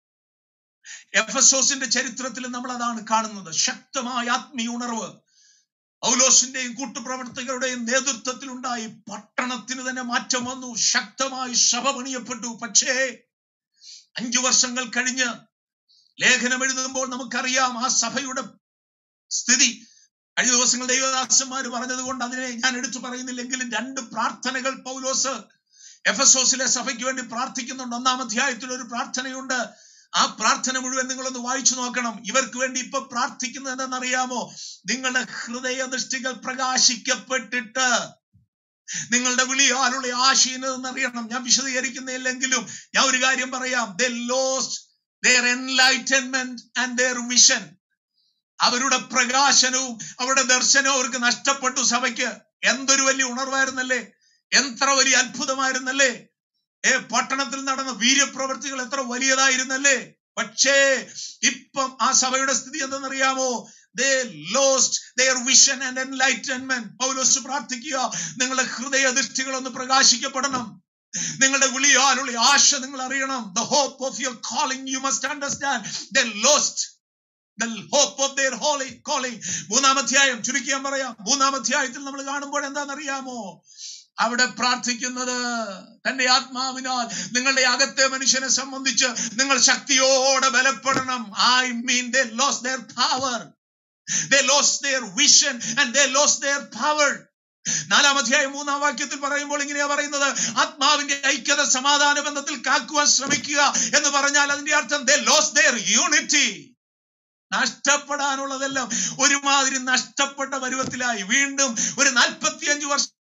എഫെസോസിന്റെ ചരിത്രത്തിൽ നമ്മൾ അതാണ് കാണുന്നത്. ശക്തമായ ആത്മീയ ഉണർവ് പൗലോസിന്റെയും കൂട്ടുപ്രവർത്തകരുടെയും നേതൃത്വത്തിൽ ഉണ്ടായി. പട്ടണത്തിന് തന്നെ മാറ്റം വന്നു. ശക്തമായി സഭ പണിയപ്പെട്ടു. പക്ഷേ അഞ്ചു വർഷങ്ങൾ കഴിഞ്ഞ് ലേഖനം എഴുതുമ്പോൾ നമുക്കറിയാം ആ സഭയുടെ സ്ഥിതി. കഴിഞ്ഞ ദിവസങ്ങൾ ദൈവദാസന്മാർ പറഞ്ഞത് കൊണ്ട് അതിനെ ഞാൻ എടുത്തു പറയുന്നില്ലെങ്കിലും രണ്ട് പ്രാർത്ഥനകൾ പൗലോസ് എഫെസോസിലെ സഭയ്ക്ക് വേണ്ടി പ്രാർത്ഥിക്കുന്നുണ്ട്. ഒന്നാം അധ്യായത്തിൽ ഒരു പ്രാർത്ഥനയുണ്ട്. ആ പ്രാർത്ഥന മുഴുവൻ നിങ്ങളൊന്ന് വായിച്ചു നോക്കണം. ഇവർക്ക് വേണ്ടി ഇപ്പൊ പ്രാർത്ഥിക്കുന്നത് എന്തെന്നറിയാമോ? നിങ്ങളുടെ ഹൃദയദൃഷ്ടികൾ പ്രകാശിക്കപ്പെട്ടിട്ട് നിങ്ങളുടെ വിളിയാലുള്ള ആശീനതെന്നറിയണം. ഞാൻ വിശദീകരിക്കുന്നില്ലെങ്കിലും ഞാൻ ഒരു കാര്യം പറയാം. They lost their enlightenment and their vision. അവരുടെ പ്രകാശനവും അവരുടെ ദർശനവും അവർക്ക് നഷ്ടപ്പെട്ടു. സഭയ്ക്ക് എന്തൊരു വലിയ ഉണർവായിരുന്നല്ലേ, എത്ര വലിയ അത്ഭുതമായിരുന്നല്ലേ. ഏ പട്ടണത്തിൽ നടന്ന വീര്യപ്രവർത്തികൾ എത്ര വലിയതായിരുന്നല്ലേ. പക്ഷേ ഇപ്പം ആ സഭയുടെ സ്ഥിതി എന്തെന്നറിയാമോ? They lost their vision and enlightenment. പൗലോസ് പ്രാർത്ഥിക്കുക, നിങ്ങളുടെ ഹൃദയ ദൃഷ്ടികൾ ഒന്ന് പ്രകാശിക്കപ്പെടണം. നിങ്ങളുടെ വിളിയാലുള്ള ആശ നിങ്ങൾ അറിയണം. The hope of your calling you must understand. They lost the hope of their holy calling. മൂന്നാം അധ്യായം ചുരുക്കിയാൻ പറയാം. മൂന്നാം അധ്യായത്തിൽ നമ്മൾ കാണുമ്പോൾ എന്താണെന്നറിയാമോ? അവിടെ പ്രാർത്ഥിക്കുന്നത് തന്റെ ആത്മാവിനാൽ നിങ്ങളുടെ അകത്തെ മനുഷ്യനെ സംബന്ധിച്ച് നിങ്ങൾ ശക്തിയോടെ ബലപ്പെടണം. I mean they lost their power. They lost their vision and they lost their power. നാലാം അധ്യായം മൂന്നാം വാക്യത്തിൽ പറയുമ്പോൾ ഇങ്ങനെയാ പറയുന്നത്, ആത്മാവിന്റെ ഐക്യത സമാധാന ബന്ധത്തിൽ കാക്കുവാൻ ശ്രമിക്കുക എന്ന് പറഞ്ഞാൽ അതിന്റെ അർത്ഥം they lost their unity. നഷ്ടപ്പെടാനുള്ളതെല്ലാം ഒരുമാതിരി നഷ്ടപ്പെട്ട പരുവത്തിലായി. വീണ്ടും ഒരു നാൽപ്പത്തിയഞ്ചു വർഷം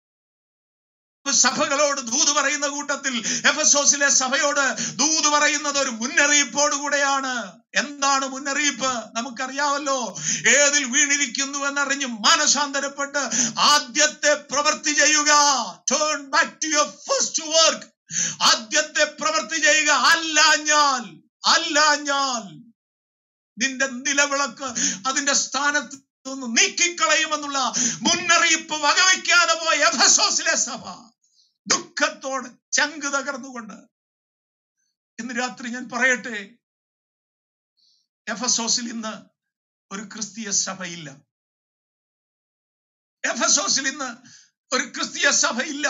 സഭകളോട് ദൂത് പറയുന്ന കൂട്ടത്തിൽ എഫെസോസിലെ സഭയോട് ദൂത് പറയുന്നത് ഒരു മുന്നറിയിപ്പോടുകൂടെയാണ്. എന്താണ് മുന്നറിയിപ്പ്? നമുക്കറിയാമല്ലോ. ഏതിൽ വീണിരിക്കുന്നു എന്നറിഞ്ഞ് മാനസാന്തരപ്പെട്ട് ആദ്യത്തെ പ്രവൃത്തി ചെയ്യുക. Turn back to your first work. ആദ്യത്തെ പ്രവൃത്തി ചെയ്യുക. അല്ലാഞ്ഞാൽ അല്ലാഞ്ഞാൽ നിന്റെ നിലവിളക്ക് അതിന്റെ സ്ഥാനത്ത് നിന്ന് നീക്കിക്കളയുമെന്നുള്ള മുന്നറിയിപ്പ് വകവയ്ക്കാതെ പോയ എഫെസോസിലെ സഭ ദുഃഖത്തോടെ ചങ്ക് തകർന്നുകൊണ്ട് ഇന്ന് രാത്രി ഞാൻ പറയട്ടെ, എഫെസോസിൽ ഇന്ന് ഒരു ക്രിസ്തീയ സഭയില്ല. എഫെസോസിൽ ഇന്ന് ഒരു ക്രിസ്തീയ സഭയില്ല.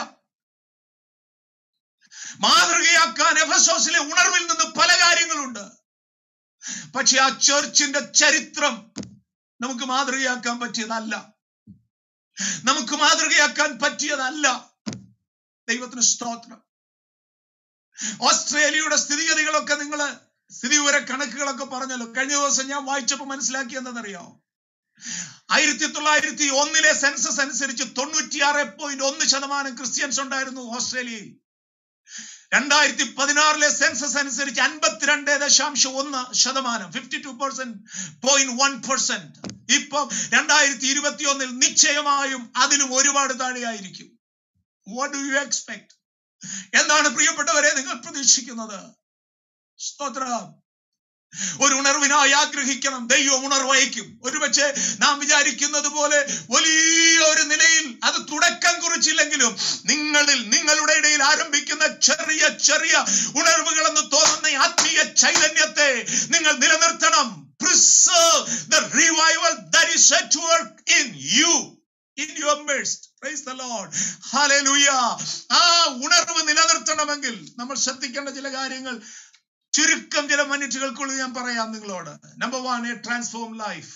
മാതൃകയാക്കാൻ എഫെസോസിലെ ഉണർവിൽ നിന്ന് പല കാര്യങ്ങളുണ്ട്. പക്ഷെ ആ ചർച്ചിന്റെ ചരിത്രം നമുക്ക് മാതൃകയാക്കാൻ പറ്റിയതല്ല. നമുക്ക് മാതൃകയാക്കാൻ പറ്റിയതല്ല. ദൈവത്തിന് സ്തോത്രം. ഓസ്ട്രേലിയയുടെ സ്ഥിതിഗതികളൊക്കെ നിങ്ങൾ സ്ഥിതിവിവര കണക്കുകളൊക്കെ പറഞ്ഞല്ലോ. കഴിഞ്ഞ ദിവസം ഞാൻ വായിച്ചപ്പോൾ മനസ്സിലാക്കി എന്താണെന്നറിയോ? ആയിരത്തി തൊള്ളായിരത്തി ഒന്നിലെ സെൻസസ് അനുസരിച്ച് തൊണ്ണൂറ്റിയാറ് പോയിന്റ് ഒന്ന് ശതമാനം ക്രിസ്ത്യൻസ് ഉണ്ടായിരുന്നു ഓസ്ട്രേലിയയിൽ. രണ്ടായിരത്തി പതിനാറിലെ സെൻസസ് അനുസരിച്ച് അൻപത്തിരണ്ട് ദശാംശം ഒന്ന് ശതമാനം fifty two percent point one percent. ഇപ്പം രണ്ടായിരത്തി ഇരുപത്തി ഒന്നിൽ നിശ്ചയമായും അതിലും ഒരുപാട് താഴെയായിരിക്കും. What do you expect? എന്താണ് പ്രിയപ്പെട്ടവരെ നിങ്ങൾ പ്രതീക്ഷിക്കുന്നത്? സ്തോത്രം. ഒരു ഉണർവിനായി ആഗ്രഹിക്കണം. ദൈവം ഉണർവയക്കും. ഒരുപക്ഷെ നാം വിചാരിക്കുന്നത് പോലെ വലിയ ഒരു നിലയിൽ അത് തുടക്കം കുറിച്ചില്ലെങ്കിലും നിങ്ങളിൽ നിങ്ങളുടെ ഇടയിൽ ആരംഭിക്കുന്ന ചെറിയ ചെറിയ ഉണർവുകൾ എന്ന് തോന്നുന്ന ആത്മീയ ചൈതന്യത്തെ നിങ്ങൾ നിലനിർത്തണം. Preserve the revival that is set to work in you, in your midst. Praise the Lord. Hallelujah. ആ ഉണർവ് നിലനിർത്തണമെങ്കിൽ നമ്മൾ ശ്രദ്ധിക്കേണ്ട ചില കാര്യങ്ങൾ ചുരുക്കം ചില മിനിറ്റുകൾക്കുള്ളിൽ ഞാൻ പറയാം നിങ്ങളോട്. Number one, a transform life.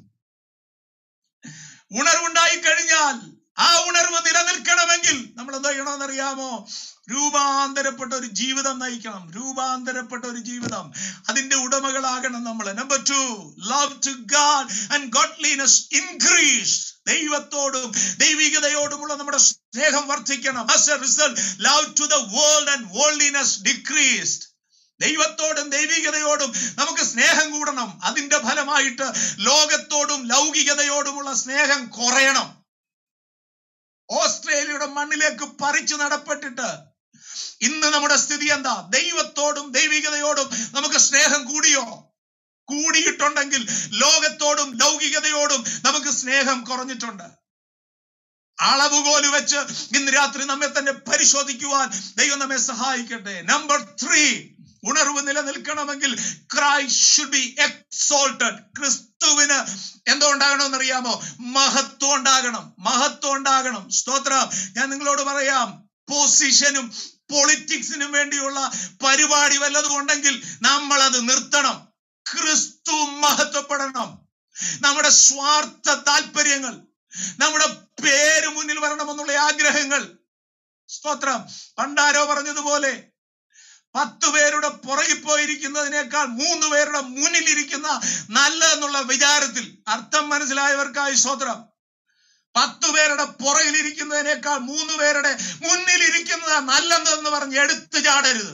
ഉണർവുണ്ടായി കഴിഞ്ഞാൽ ആ ഉണർവ് നിലനിൽക്കണമെങ്കിൽ നമ്മൾ എന്താ ചെയ്യണമെന്നറിയാമോ? രൂപാന്തരപ്പെട്ട ഒരു ജീവിതം നയിക്കണം. രൂപാന്തരപ്പെട്ട ഒരു ജീവിതം, അതിന്റെ ഉടമകളാകണം നമ്മൾ. Number two, love to God and godliness increase. ദൈവത്തോടും ദൈവികതയോടുമുള്ള നമ്മുടെ സ്നേഹം വർദ്ധിക്കണം. As a result, love to the world and worldliness decreased. ദൈവത്തോടും ദൈവികതയോടും നമുക്ക് സ്നേഹം കൂടണം. അതിന്റെ ഫലമായിട്ട് ലോകത്തോടും ലൗകികതയോടുമുള്ള സ്നേഹം കുറയണം. ഓസ്ട്രേലിയയുടെ മണ്ണിലേക്ക് പറിച്ചു നടപ്പെട്ടിട്ട് ഇന്ന് നമ്മുടെ സ്ഥിതി എന്താ? ദൈവത്തോടും ദൈവികതയോടും നമുക്ക് സ്നേഹം കൂടിയോ? കൂടിയിട്ടുണ്ടെങ്കിൽ ലോകത്തോടും ലൗകികതയോടും നമുക്ക് സ്നേഹം കുറഞ്ഞിട്ടുണ്ട്. അളവുകോല് വെച്ച് ഇന്ന് രാത്രി നമ്മെ തന്നെ പരിശോധിക്കുവാൻ ദൈവം നമ്മെ സഹായിക്കട്ടെ. നമ്പർ ത്രീ, ഉണർവ് നിലനിൽക്കണമെങ്കിൽ ക്രൈസ്റ്റ് ഷുഡ് ബി എക്സോൾട്ടഡ്. ക്രിസ്തുവിന് എന്തോ ഉണ്ടാകണമെന്ന് അറിയാമോ? മഹത്വം ഉണ്ടാകണം. മഹത്വം ഉണ്ടാകണം. സ്തോത്രം. ഞാൻ നിങ്ങളോട് പറയാം, പൊസിഷനും പൊളിറ്റിക്സിനും വേണ്ടിയുള്ള പരിപാടി വല്ലതും ഉണ്ടെങ്കിൽ നമ്മൾ അത് നിർത്തണം. ക്രിസ്തു മഹത്വപ്പെടണം. നമ്മുടെ സ്വാർത്ഥ താല്പര്യങ്ങൾ, നമ്മുടെ പേര് മുന്നിൽ വരണമെന്നുള്ള ആഗ്രഹങ്ങൾ, സ്തോത്രം, പണ്ടാരോ പറഞ്ഞതുപോലെ പത്തു പേരുടെ പുറകിൽ പോയിരിക്കുന്നതിനേക്കാൾ മൂന്ന് പേരുടെ മുന്നിലിരിക്കുന്ന നല്ലതെന്നുള്ള വിചാരത്തിൽ. അർത്ഥം മനസ്സിലായവർക്കായി സ്തോത്രം. പത്തു പേരുടെ പുറകിലിരിക്കുന്നതിനേക്കാൾ മൂന്ന് പേരുടെ മുന്നിലിരിക്കുന്നത് നല്ലതെന്ന് പറഞ്ഞ് എടുത്തു ചാടരുത്.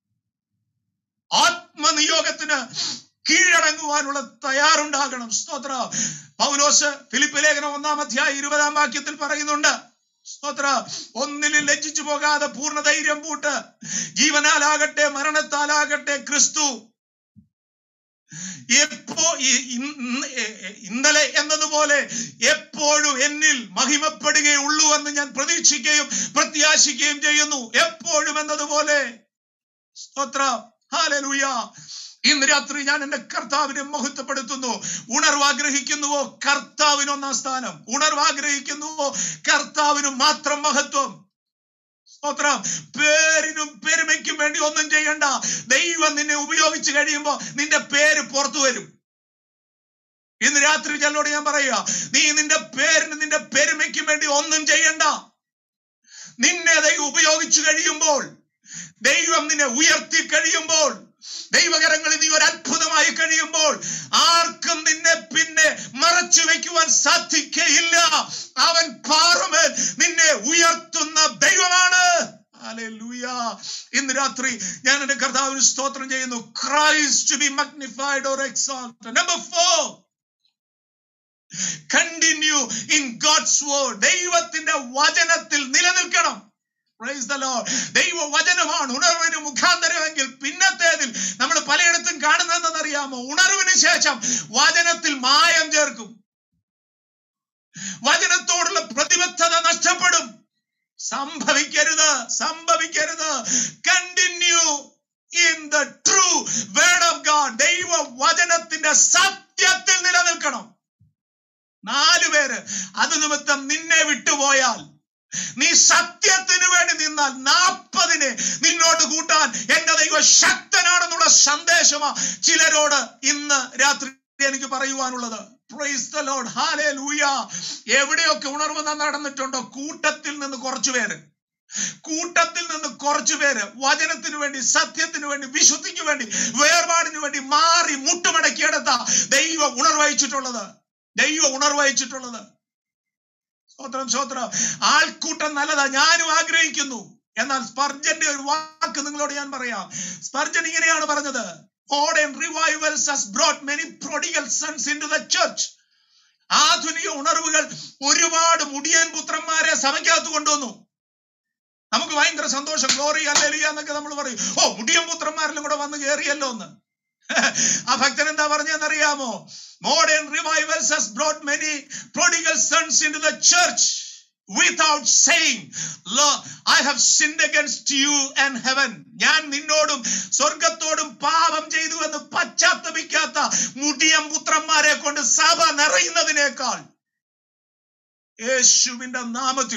ആത്മനിയോഗത്തിന് കീഴടങ്ങുവാനുള്ള തയ്യാറുണ്ടാകണം. സ്തോത്രം. പൗലോസ് ഫിലിപ്പ് ലേഖനം ഒന്നാം അധ്യായം ഇരുപതാം വാക്യത്തിൽ പറയുന്നുണ്ട്, സ്തോത്രം, ഒന്നിലും ലജ്ജിച്ചു പോകാതെ പൂർണ്ണ ധൈര്യം പൂട്ട്, ജീവനാലാകട്ടെ മരണത്താലാകട്ടെ ക്രിസ്തു എപ്പോ ഇന്നലെ എന്നതുപോലെ എപ്പോഴും എന്നിൽ മഹിമപ്പെടുകയുള്ളൂ എന്ന് ഞാൻ പ്രതീക്ഷിക്കുകയും പ്രത്യാശിക്കുകയും ചെയ്യുന്നു. എപ്പോഴും എന്നതുപോലെ. സ്തോത്രം. ഹല്ലേലൂയ. ഇന്ന് രാത്രി ഞാൻ എന്റെ കർത്താവിനെ മഹത്വപ്പെടുത്തുന്നു. ഉണർവ് ആഗ്രഹിക്കുന്നുവോ? കർത്താവിന് ഒന്നാം സ്ഥാനം. ഉണർവ് ആഗ്രഹിക്കുന്നുവോ? കർത്താവിന് മാത്രം മഹത്വം. സ്തോത്രം. പേരിനും പെരുമയ്ക്കും വേണ്ടി ഒന്നും ചെയ്യണ്ട. ദൈവം നിന്നെ ഉപയോഗിച്ച് കഴിയുമ്പോ നിന്റെ പേര് പുറത്തു വരും. ഇന്ന് രാത്രി ചിലരോട് ഞാൻ പറയുക, നീ നിന്റെ പേരിന് നിന്റെ പെരുമയ്ക്കും വേണ്ടി ഒന്നും ചെയ്യണ്ട. നിന്നെ ദൈവം ഉപയോഗിച്ചു കഴിയുമ്പോൾ, ദൈവം നിന്നെ ഉയർത്തി കഴിയുമ്പോൾ, ദൈവകരങ്ങളിൽ നീ ഒരു അത്ഭുതമായി കഴിയുമ്പോൾ ആർക്കും നിന്നെ പിന്നെ മറച്ചു വെക്കുവാൻ സാധിക്കയില്ല. അവൻ പാറമേൽ നിന്നെ ഉയർത്തുന്ന ദൈവമാണ്. ഹല്ലേലൂയ. ഇന്ന് രാത്രി ഞാൻ എന്റെ കർത്താവിന് സ്തോത്രം ചെയ്യുന്നു. Christ to be magnified or exalted. Number four, continue in God's word. ദൈവത്തിന്റെ വചനത്തിൽ നിലനിൽക്കണം. Praise the Lord. ദൈവ വചനമാണ് ഉണർവിന് മുഖാന്തരമെങ്കിൽ പിന്നത്തേതിൽ നമ്മൾ പലയിടത്തും കാണുന്നതെന്നറിയാമോ? ഉണർവിന് ശേഷം വചനത്തിൽ മായം ചേർക്കും. വചനത്തോടുള്ള പ്രതിബദ്ധത നഷ്ടപ്പെടും. സംഭവിക്കരുത്, സംഭവിക്കരുത്. Continue in the true word of God. ദൈവ വചനത്തിന്റെ സത്യത്തിൽ നിലനിൽക്കണം. നാലു പേര് അത് നിമിത്തം നിന്നെ വിട്ടുപോയാൽ, നീ സത്യത്തിന് വേണ്ടി നിന്നാൽ നാൽപ്പതിനെ നിന്നോട് കൂട്ടാൻ എന്റെ ദൈവം ശക്തനാണെന്നുള്ള സന്ദേശമാ ചിലരോട് ഇന്ന് രാത്രി എനിക്ക് പറയുവാനുള്ളത്. Praise the Lord. ഹല്ലേലൂയ. എവിടെയൊക്കെ ഉണർവ് നടന്നിട്ടുണ്ടോ, കൂട്ടത്തിൽ നിന്ന് കുറച്ചു പേര് കൂട്ടത്തിൽ നിന്ന് കുറച്ചു പേര് വചനത്തിന് വേണ്ടി, സത്യത്തിന് വേണ്ടി, വിശുദ്ധിക്ക് വേണ്ടി, വേർപാടിന് വേണ്ടി മാറി മുട്ടുമടക്കിയെടുത്ത ദൈവം ഉണർവഹിച്ചിട്ടുള്ളത്. ദൈവം ഉണർവഹിച്ചിട്ടുള്ളത്. സ്തോത്രം, സ്തോത്രം. ആൾക്കൂട്ടം നല്ലതാ, ഞാനും ആഗ്രഹിക്കുന്നു. എന്നാൽ സ്പർജന്റെ ഒരു വാക്ക് നിങ്ങളോട് ഞാൻ പറയാം. സ്പർജൻ ഇങ്ങനെയാണ് പറഞ്ഞത്, modern revivals has brought many prodigal sons into the church. ആധുനിക ഉണർവുകൾ ഒരുപാട് മുടിയൻ പുത്രന്മാരെ സഭയ്ക്കകത്ത് കൊണ്ടുവന്നു. നമുക്ക് ഭയങ്കര സന്തോഷം, ഗ്ലോറി ഹല്ലേലൂയ എന്നൊക്കെ നമ്മൾ പറയും. ഓ, മുടിയൻ പുത്രന്മാരിലും കൂടെ വന്ന് കയറിയല്ലോ എന്ന്. ആ ഭക്തൻ എന്താ പറഞ്ഞെന്നറിയാമോ? Modern revivals has brought many prodigal sons into the church without saying, Lord, I have sinned against you and heaven. ഞാൻ നിന്നോടും സ്വർഗത്തോടും പാപം ചെയ്തു എന്ന് പശ്ചാത്തപിക്കാത്ത മുടിയൻ പുത്രന്മാരെ കൊണ്ട് സഭ നിറയുന്നതിനേക്കാൾ യേശുവിന്റെ നാമത്തിൽ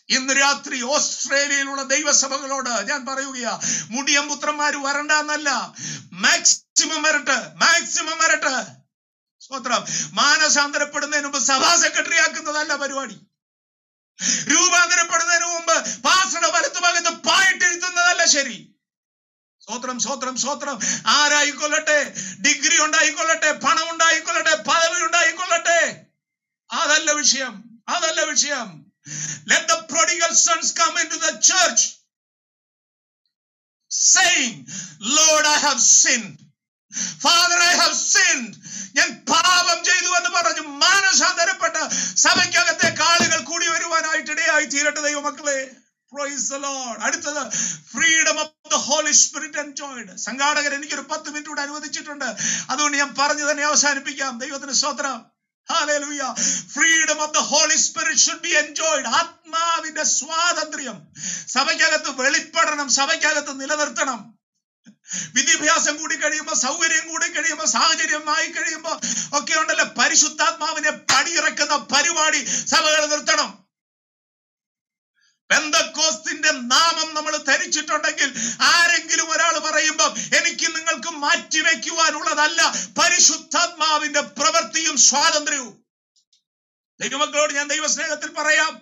ഇന്ന് രാത്രി ഓസ്ട്രേലിയയിലുള്ള ദൈവസഭകളോട് ഞാൻ പറയുകയാ, മുടിയം പുത്രന്മാര് വരണ്ടെന്നല്ല, മാക്സിമം വരട്ടെ, മാക്സിമം വരട്ടെ. സ്തോത്രം. മാനസാന്തരപ്പെടുന്നതിന് മുമ്പ് സഭാ സെക്രട്ടറി ആക്കുന്നതല്ല പരിപാടി. രൂപാന്തരപ്പെടുന്നതിന് മുമ്പ് പാസ്റ്ററുടെ വലത്തുഭാഗത്ത് പായിട്ടിരുത്തുന്നതല്ല ശരി. സ്തോത്രം, സ്തോത്രം, സ്തോത്രം. ആരായിക്കൊള്ളട്ടെ, ഡിഗ്രി ഉണ്ടായിക്കൊള്ളട്ടെ, പണം ഉണ്ടായിക്കൊള്ളട്ടെ, പദവി ഉണ്ടായിക്കൊള്ളട്ടെ, അതല്ല വിഷയം, അതല്ല വിഷയം. Let the prodigal sons come into the church saying, Lord, I have sinned. Father, I have sinned. ഞാൻ പാപം ചെയ്തു എന്ന് പറഞ്ഞു മാനസാന്തരപ്പെട്ട് സഭയ്ക്കകത്തേക്ക് ആളുകൾ കൂടി വരുവാനായിട്ട് ഇടയായി തീരട്ടെ ദൈവമക്കളെ. Praise the Lord. അടുത്തത് freedom of the Holy Spirit enjoyed. സംഘാടകർ എനിക്കൊരു പത്ത് മിനിറ്റ് കൂടെ അനുവദിച്ചിട്ടുണ്ട്, അതുകൊണ്ട് ഞാൻ പറഞ്ഞു തന്നെ അവസാനിപ്പിക്കാം. ദൈവത്തിന് സ്തോത്രം. Hallelujah. Freedom of the Holy Spirit should be enjoyed. ആത്മാവിന്റെ സ്വാതന്ത്ര്യം സഭയ്ക്കകത്ത് വെളിപ്പെടണം, സഭയ്ക്കകത്ത് നിലനിർത്തണം. വിദ്യാഭ്യാസം കൂടി കഴിയുമ്പോ, സൗകര്യം കൂടി കഴിയുമ്പോ, സാഹചര്യമായി കഴിയുമ്പോ ഒക്കെ ഉണ്ടല്ലോ, പരിശുദ്ധാത്മാവിനെ പടിയിറക്കുന്ന പരിപാടി സഭകൾ നിർത്തണം. പെന്തക്കോസ്തിന്റെ നാമം നമ്മൾ ധരിച്ചിട്ടുണ്ടെങ്കിൽ ആരെങ്കിലും ഒരാൾ പറയുമ്പോ എനിക്ക് നിങ്ങൾക്ക് മാറ്റിവെക്കുവാനുള്ളതല്ല പരിശുദ്ധാത്മാവിന്റെ പ്രവൃത്തിയും സ്വാതന്ത്ര്യവും. ദൈവമക്കളോട് ഞാൻ ദൈവസ്നേഹത്തിൽ പറയാം,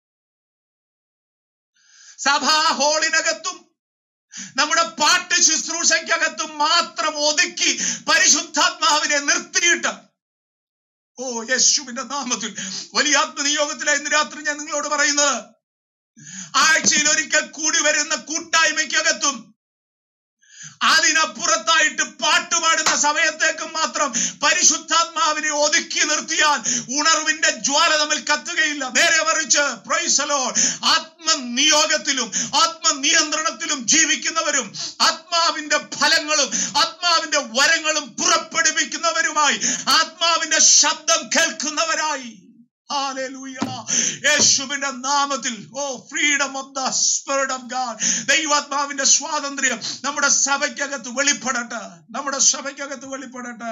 സഭാ ഹോളിനകത്തും നമ്മുടെ പാട്ട് ശുശ്രൂഷയ്ക്കകത്തും മാത്രം ഒതുക്കി പരിശുദ്ധാത്മാവിനെ നിർത്തിയിട്ട്, ഓ യേശുവിന്റെ നാമത്തിൽ വലിയ ആത്മനിയോഗത്തിലായി ഇന്ന് രാത്രി ഞാൻ നിങ്ങളോട് പറയുന്നത്, ആഴ്ചയിൽ ഒരിക്കൽ കൂടി വരുന്ന കൂട്ടായ്മയ്ക്കകത്തും അതിനപ്പുറത്തായിട്ട് പാട്ടുപാടുന്ന സമയത്തേക്കും മാത്രം പരിശുദ്ധാത്മാവിനെ ഒതുക്കി നിർത്തിയാൽ ഉണർവിന്റെ ജ്വാല തമ്മിൽ കത്തുകയില്ല. നേരെ മറിച്ച് പ്രൈസ് ദി ലോർഡ്, ആത്മനിയോഗത്തിലും ആത്മനിയന്ത്രണത്തിലും ജീവിക്കുന്നവരും ആത്മാവിന്റെ ഫലങ്ങളും ആത്മാവിന്റെ വരങ്ങളും പുറപ്പെടുവിക്കുന്നവരുമായി, ആത്മാവിന്റെ ശബ്ദം കേൾക്കുന്നവരായി. Hallelujah. യേശുവിന്റെ നാമത്തിൽ oh freedom of the spirit of God, ദൈവാത്മാവിന്റെ സ്വാതന്ത്ര്യം നമ്മുടെ സഭയ്ക്കകത്ത് വെളിപ്പെടട്ടെ, നമ്മുടെ സഭയ്ക്കകത്ത് വെളിപ്പെടട്ടെ.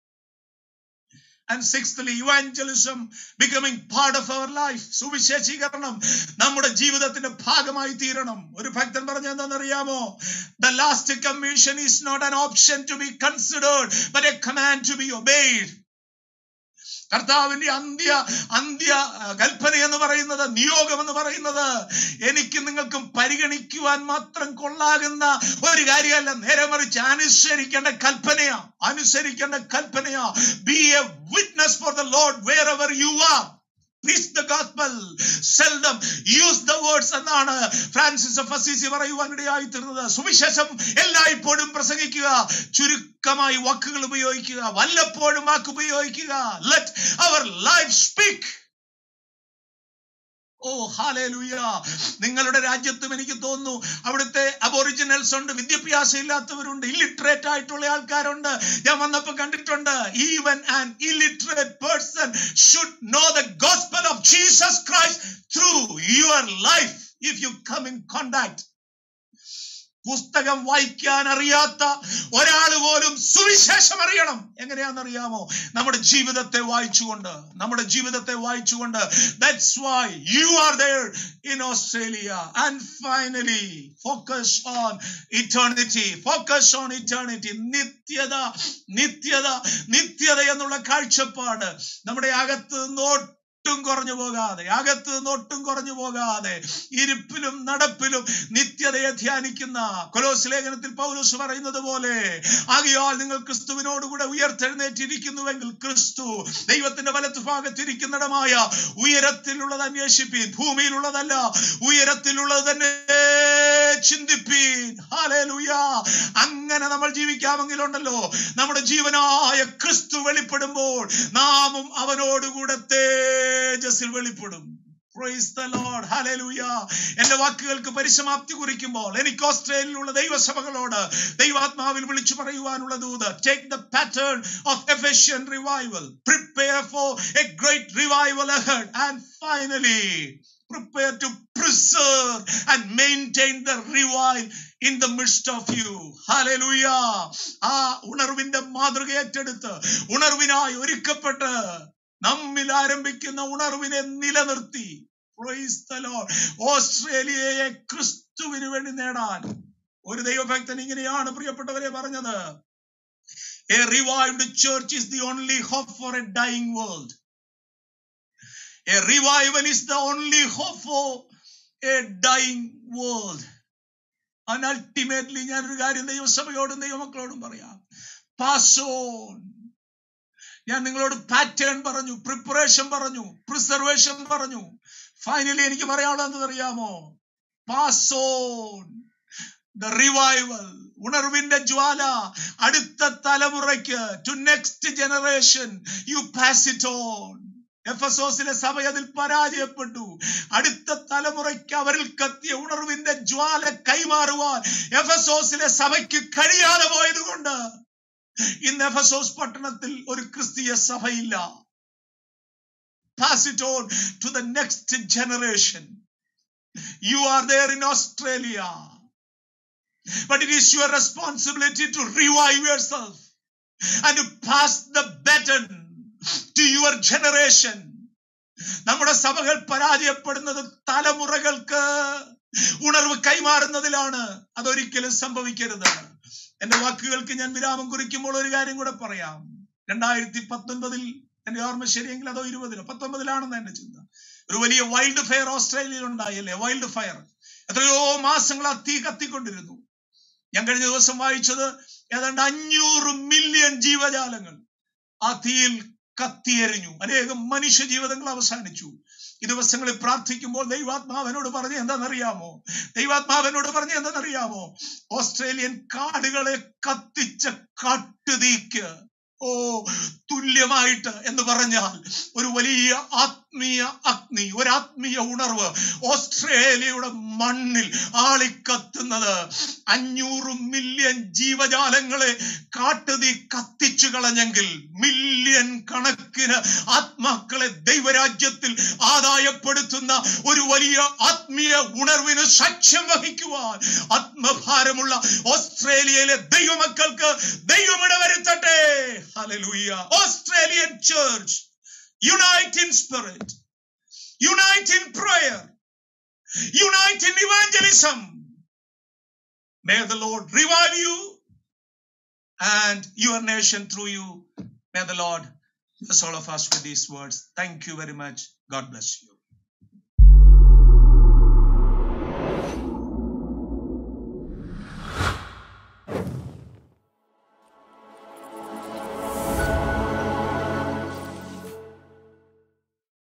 And sixthly, evangelism becoming part of our life. സുവിശേഷീകരണം നമ്മുടെ ജീവിതത്തിന്റെ ഭാഗമായി തീരണം. ഒരു ഭക്തൻ പറഞ്ഞ എന്താണെന്നറിയാമോ? The last commission is not an option to be considered, but a command to be obeyed. കർത്താവിന്റെ അന്ത്യ അന്ത്യ കൽപ്പന എന്ന് പറയുന്നത്, നിയോഗം എന്ന് പറയുന്നത് എനിക്ക് നിങ്ങൾക്കും പരിഗണിക്കുവാൻ മാത്രം കൊള്ളാകുന്ന ഒരു കാര്യമല്ല, നേരെ മറിച്ച് അനുസരിക്കേണ്ട കൽപ്പനയാ, അനുസരിക്കേണ്ട കൽപ്പനയാ. Be a witness for the Lord wherever you are. Preach the gospel. Seldom use the words എന്നാണ് ഫ്രാൻസിസ് ഓഫ് അസീസി പറയുവാനിടയായി തീർന്നത്. സുവിശേഷം എല്ലായ്പ്പോഴും പ്രസംഗിക്കുക, ചുരുക്കമായി വാക്കുകൾ ഉപയോഗിക്കുക, വല്ലപ്പോഴും വാക്ക് ഉപയോഗിക്കുക. Let our life speak. Oh hallelujah. നിങ്ങളുടെ രാജ്യത്തും എനിക്ക് തോന്നുന്നു അവിടുത്തെ അബോറിജിനൽസ് ഉണ്ട്, വിദ്യാഭ്യാസം ഇല്ലാത്തവരുണ്ട്, ഇല്ലിറ്ററേറ്റ് ആയിട്ടുള്ള ആൾക്കാരുണ്ട്. ഞാൻ വന്നപ്പോ കണ്ടിട്ടുണ്ട്, even an illiterate person should know the gospel of Jesus Christ through your life if you come in contact. പുസ്തകം വായിക്കാൻ അറിയാത്ത ഒരാൾ പോലും സുവിശേഷം അറിയണം. എങ്ങനെയാണെന്നറിയാമോ? നമ്മുടെ ജീവിതത്തെ വായിച്ചുകൊണ്ട്, നമ്മുടെ ജീവിതത്തെ വായിച്ചുകൊണ്ട്. That's why you are there in Australia. And finally, focus on eternity. Focus on eternity. നിത്യത, നിത്യത, നിത്യത എന്നുള്ള കാഴ്ചപ്പാട് നമ്മുടെ അകത്ത് നോട്ട് ഒട്ടും കുറഞ്ഞു പോകാതെ, അകത്ത് ഒട്ടും കുറഞ്ഞു പോകാതെ, ഇരിപ്പിലും നടപ്പിലും നിത്യതയെ ധ്യാനിക്കുന്ന കൊലോസ് ലേഖനത്തിൽ പൗലോസ് പറയുന്നത് പോലെ, ആകയാൽ നിങ്ങൾ ക്രിസ്തുവിനോടുകൂടെ ഉയർത്തെഴുന്നേറ്റിരിക്കുന്നുവെങ്കിൽ ക്രിസ്തു ദൈവത്തിന്റെ വലത്തുഭാഗത്തിരിക്കുന്നിടമായ ഉയരത്തിലുള്ളത് അന്വേഷിപ്പീൻ, ഭൂമിയിലുള്ളതല്ല ഉയരത്തിലുള്ളത് തന്നെ ചിന്തിപ്പീൻ. ഹല്ലേലൂയ. അങ്ങനെ നമ്മൾ ജീവിക്കാമെങ്കിലുണ്ടല്ലോ, നമ്മുടെ ജീവനായ ക്രിസ്തു വെളിപ്പെടുമ്പോൾ നാമും അവനോടുകൂടെ തേജസ്സിൽ വെളിപ്പെടും. Praise the Lord. Hallelujah. എന്റെ വാക്കുകൾക്ക് പരിസമാപ്തി കുറിക്കുമ്പോൾ എനിക്ക് ഓസ്ട്രേലിയയിലുള്ള ദൈവസഭകളോട് ദൈവാത്മാവിൽ വിളിച്ചു പറയുവാനുള്ള ദൂത്, take the pattern of Ephesian revival, prepare for a great revival ahead, and finally prepare to preserve and maintain the revival in the midst of you. Hallelujah. ആ ഉണർവിന്റെ മാതൃക ഏറ്റെടുത്ത് ഉണർവിനായി ഒരുക്കപ്പെട്ട് നമ്മിൽ ആരംഭിക്കുന്ന ഉണർവിനെ നിലനിർത്തി Praise the Lord. ഓസ്ട്രേലിയയെ ക്രിസ്തുവിന് വേണ്ടി നേടാൻ ഒരു ദൈവഭക്തൻ ഇങ്ങനെയാണ് പ്രിയപ്പെട്ടവരെ പറഞ്ഞത്. A revived church is the only hope for a dying world. A revival is the only hope for a dying world. And ultimately ഞാനൊരു കാര്യം ദൈവസഭയോടും ദൈവമക്കളോടും പറയാം. Pass on. ഞാൻ നിങ്ങളോട് പാറ്റേൺ പറഞ്ഞു, പ്രിപ്പറേഷൻ പറഞ്ഞു, പ്രിസർവേഷൻ പറഞ്ഞു. ഫൈനലി എനിക്ക് പറയാനുള്ളത് അറിയാമോ? Pass on. The revival, ഉണർവിന്റെ ജ്വാല അടുത്ത തലമുറയ്ക്ക്, to next generation, you pass it on. എഫെസോസിലെ സഭ അതിൽ പരാജയപ്പെട്ടു. അടുത്ത തലമുറയ്ക്ക് അവരിൽ കത്തിയ ഉണർവിന്റെ ജ്വാല കൈമാറുവാൻ എഫെസോസിലെ സഭയ്ക്ക് കഴിയാതെ പോയതുകൊണ്ട് ഇന്ന് എഫെസോസ് പട്ടണത്തിൽ ഒരു ക്രിസ്തീയ സഭയില്ല. Pass it on to the next generation. You are there in Australia, but it is your responsibility to revive yourself and to pass the baton to your generation. നമ്മുടെ സഭകൾ പരാജയപ്പെടുന്നത് തലമുറകൾക്ക് ഉണർവ് കൈമാറുന്നതിലാണ്. അതൊരിക്കലും സംഭവിക്കരുത്. എന്റെ വാക്കുകൾക്ക് ഞാൻ വിരാമം കുറിക്കുമ്പോൾ ഒരു കാര്യം കൂടെ പറയാം. രണ്ടായിരത്തി പത്തൊൻപതിൽ എന്റെ ഓർമ്മ ശരിയെങ്കിൽ അതോ ഇരുപതിലോ പത്തൊമ്പതിലാണെന്ന് എന്റെ ചിന്ത, ഒരു വലിയ വൈൽഡ് ഫയർ ഓസ്ട്രേലിയയിൽ ഉണ്ടായല്ലേ? വൈൽഡ് ഫയർ എത്രയോ മാസങ്ങൾ ആ തീ കത്തിക്കൊണ്ടിരുന്നു. ഞാൻ കഴിഞ്ഞ ദിവസം വായിച്ചത് ഏതാണ്ട് അഞ്ഞൂറ് മില്യൺ ജീവജാലങ്ങൾ ആ തീയിൽ കത്തിയെരിഞ്ഞു. അനേകം മനുഷ്യ ജീവിതങ്ങൾ അവസാനിച്ചു. ഈ ദിവസങ്ങളിൽ പ്രാർത്ഥിക്കുമ്പോൾ ദൈവാത്മാവനോട് പറഞ്ഞ എന്താണെന്നറിയാമോ? ദൈവാത്മാവനോട് പറഞ്ഞ എന്താണെന്നറിയാമോ? ഓസ്ട്രേലിയൻ കാടുകളെ കത്തിച്ച കാട്ടുതീക്ക് ഓ തുല്യമായിട്ട് എന്ന് പറഞ്ഞാൽ ഒരു വലിയ ആത്മീയ അഗ്നി, ഒരു ആത്മീയ ഉണർവ് ഓസ്ട്രേലിയയുടെ മണ്ണിൽ ആളിക്കത്തുന്നത്. അഞ്ഞൂറ് മില്യൺ ജീവജാലങ്ങളെ കാട്ടുതീ കത്തിച്ചു കളഞ്ഞെങ്കിൽ മില്യൺ കണക്കിന് ആത്മാക്കളെ ദൈവരാജ്യത്തിൽ ആദായപ്പെടുത്തുന്ന ഒരു വലിയ ആത്മീയ ഉണർവിന് സാക്ഷ്യം വഹിക്കുവാൻ ആത്മഭാരമുള്ള ഓസ്ട്രേലിയയിലെ ദൈവമക്കൾക്ക് ദൈവമിട വരുത്തട്ടെ. Hallelujah. Australian church, unite in spirit, unite in prayer, unite in evangelism. May the Lord revive you and your nation through you. May the Lord bless all of us with these words. Thank you very much. God bless you.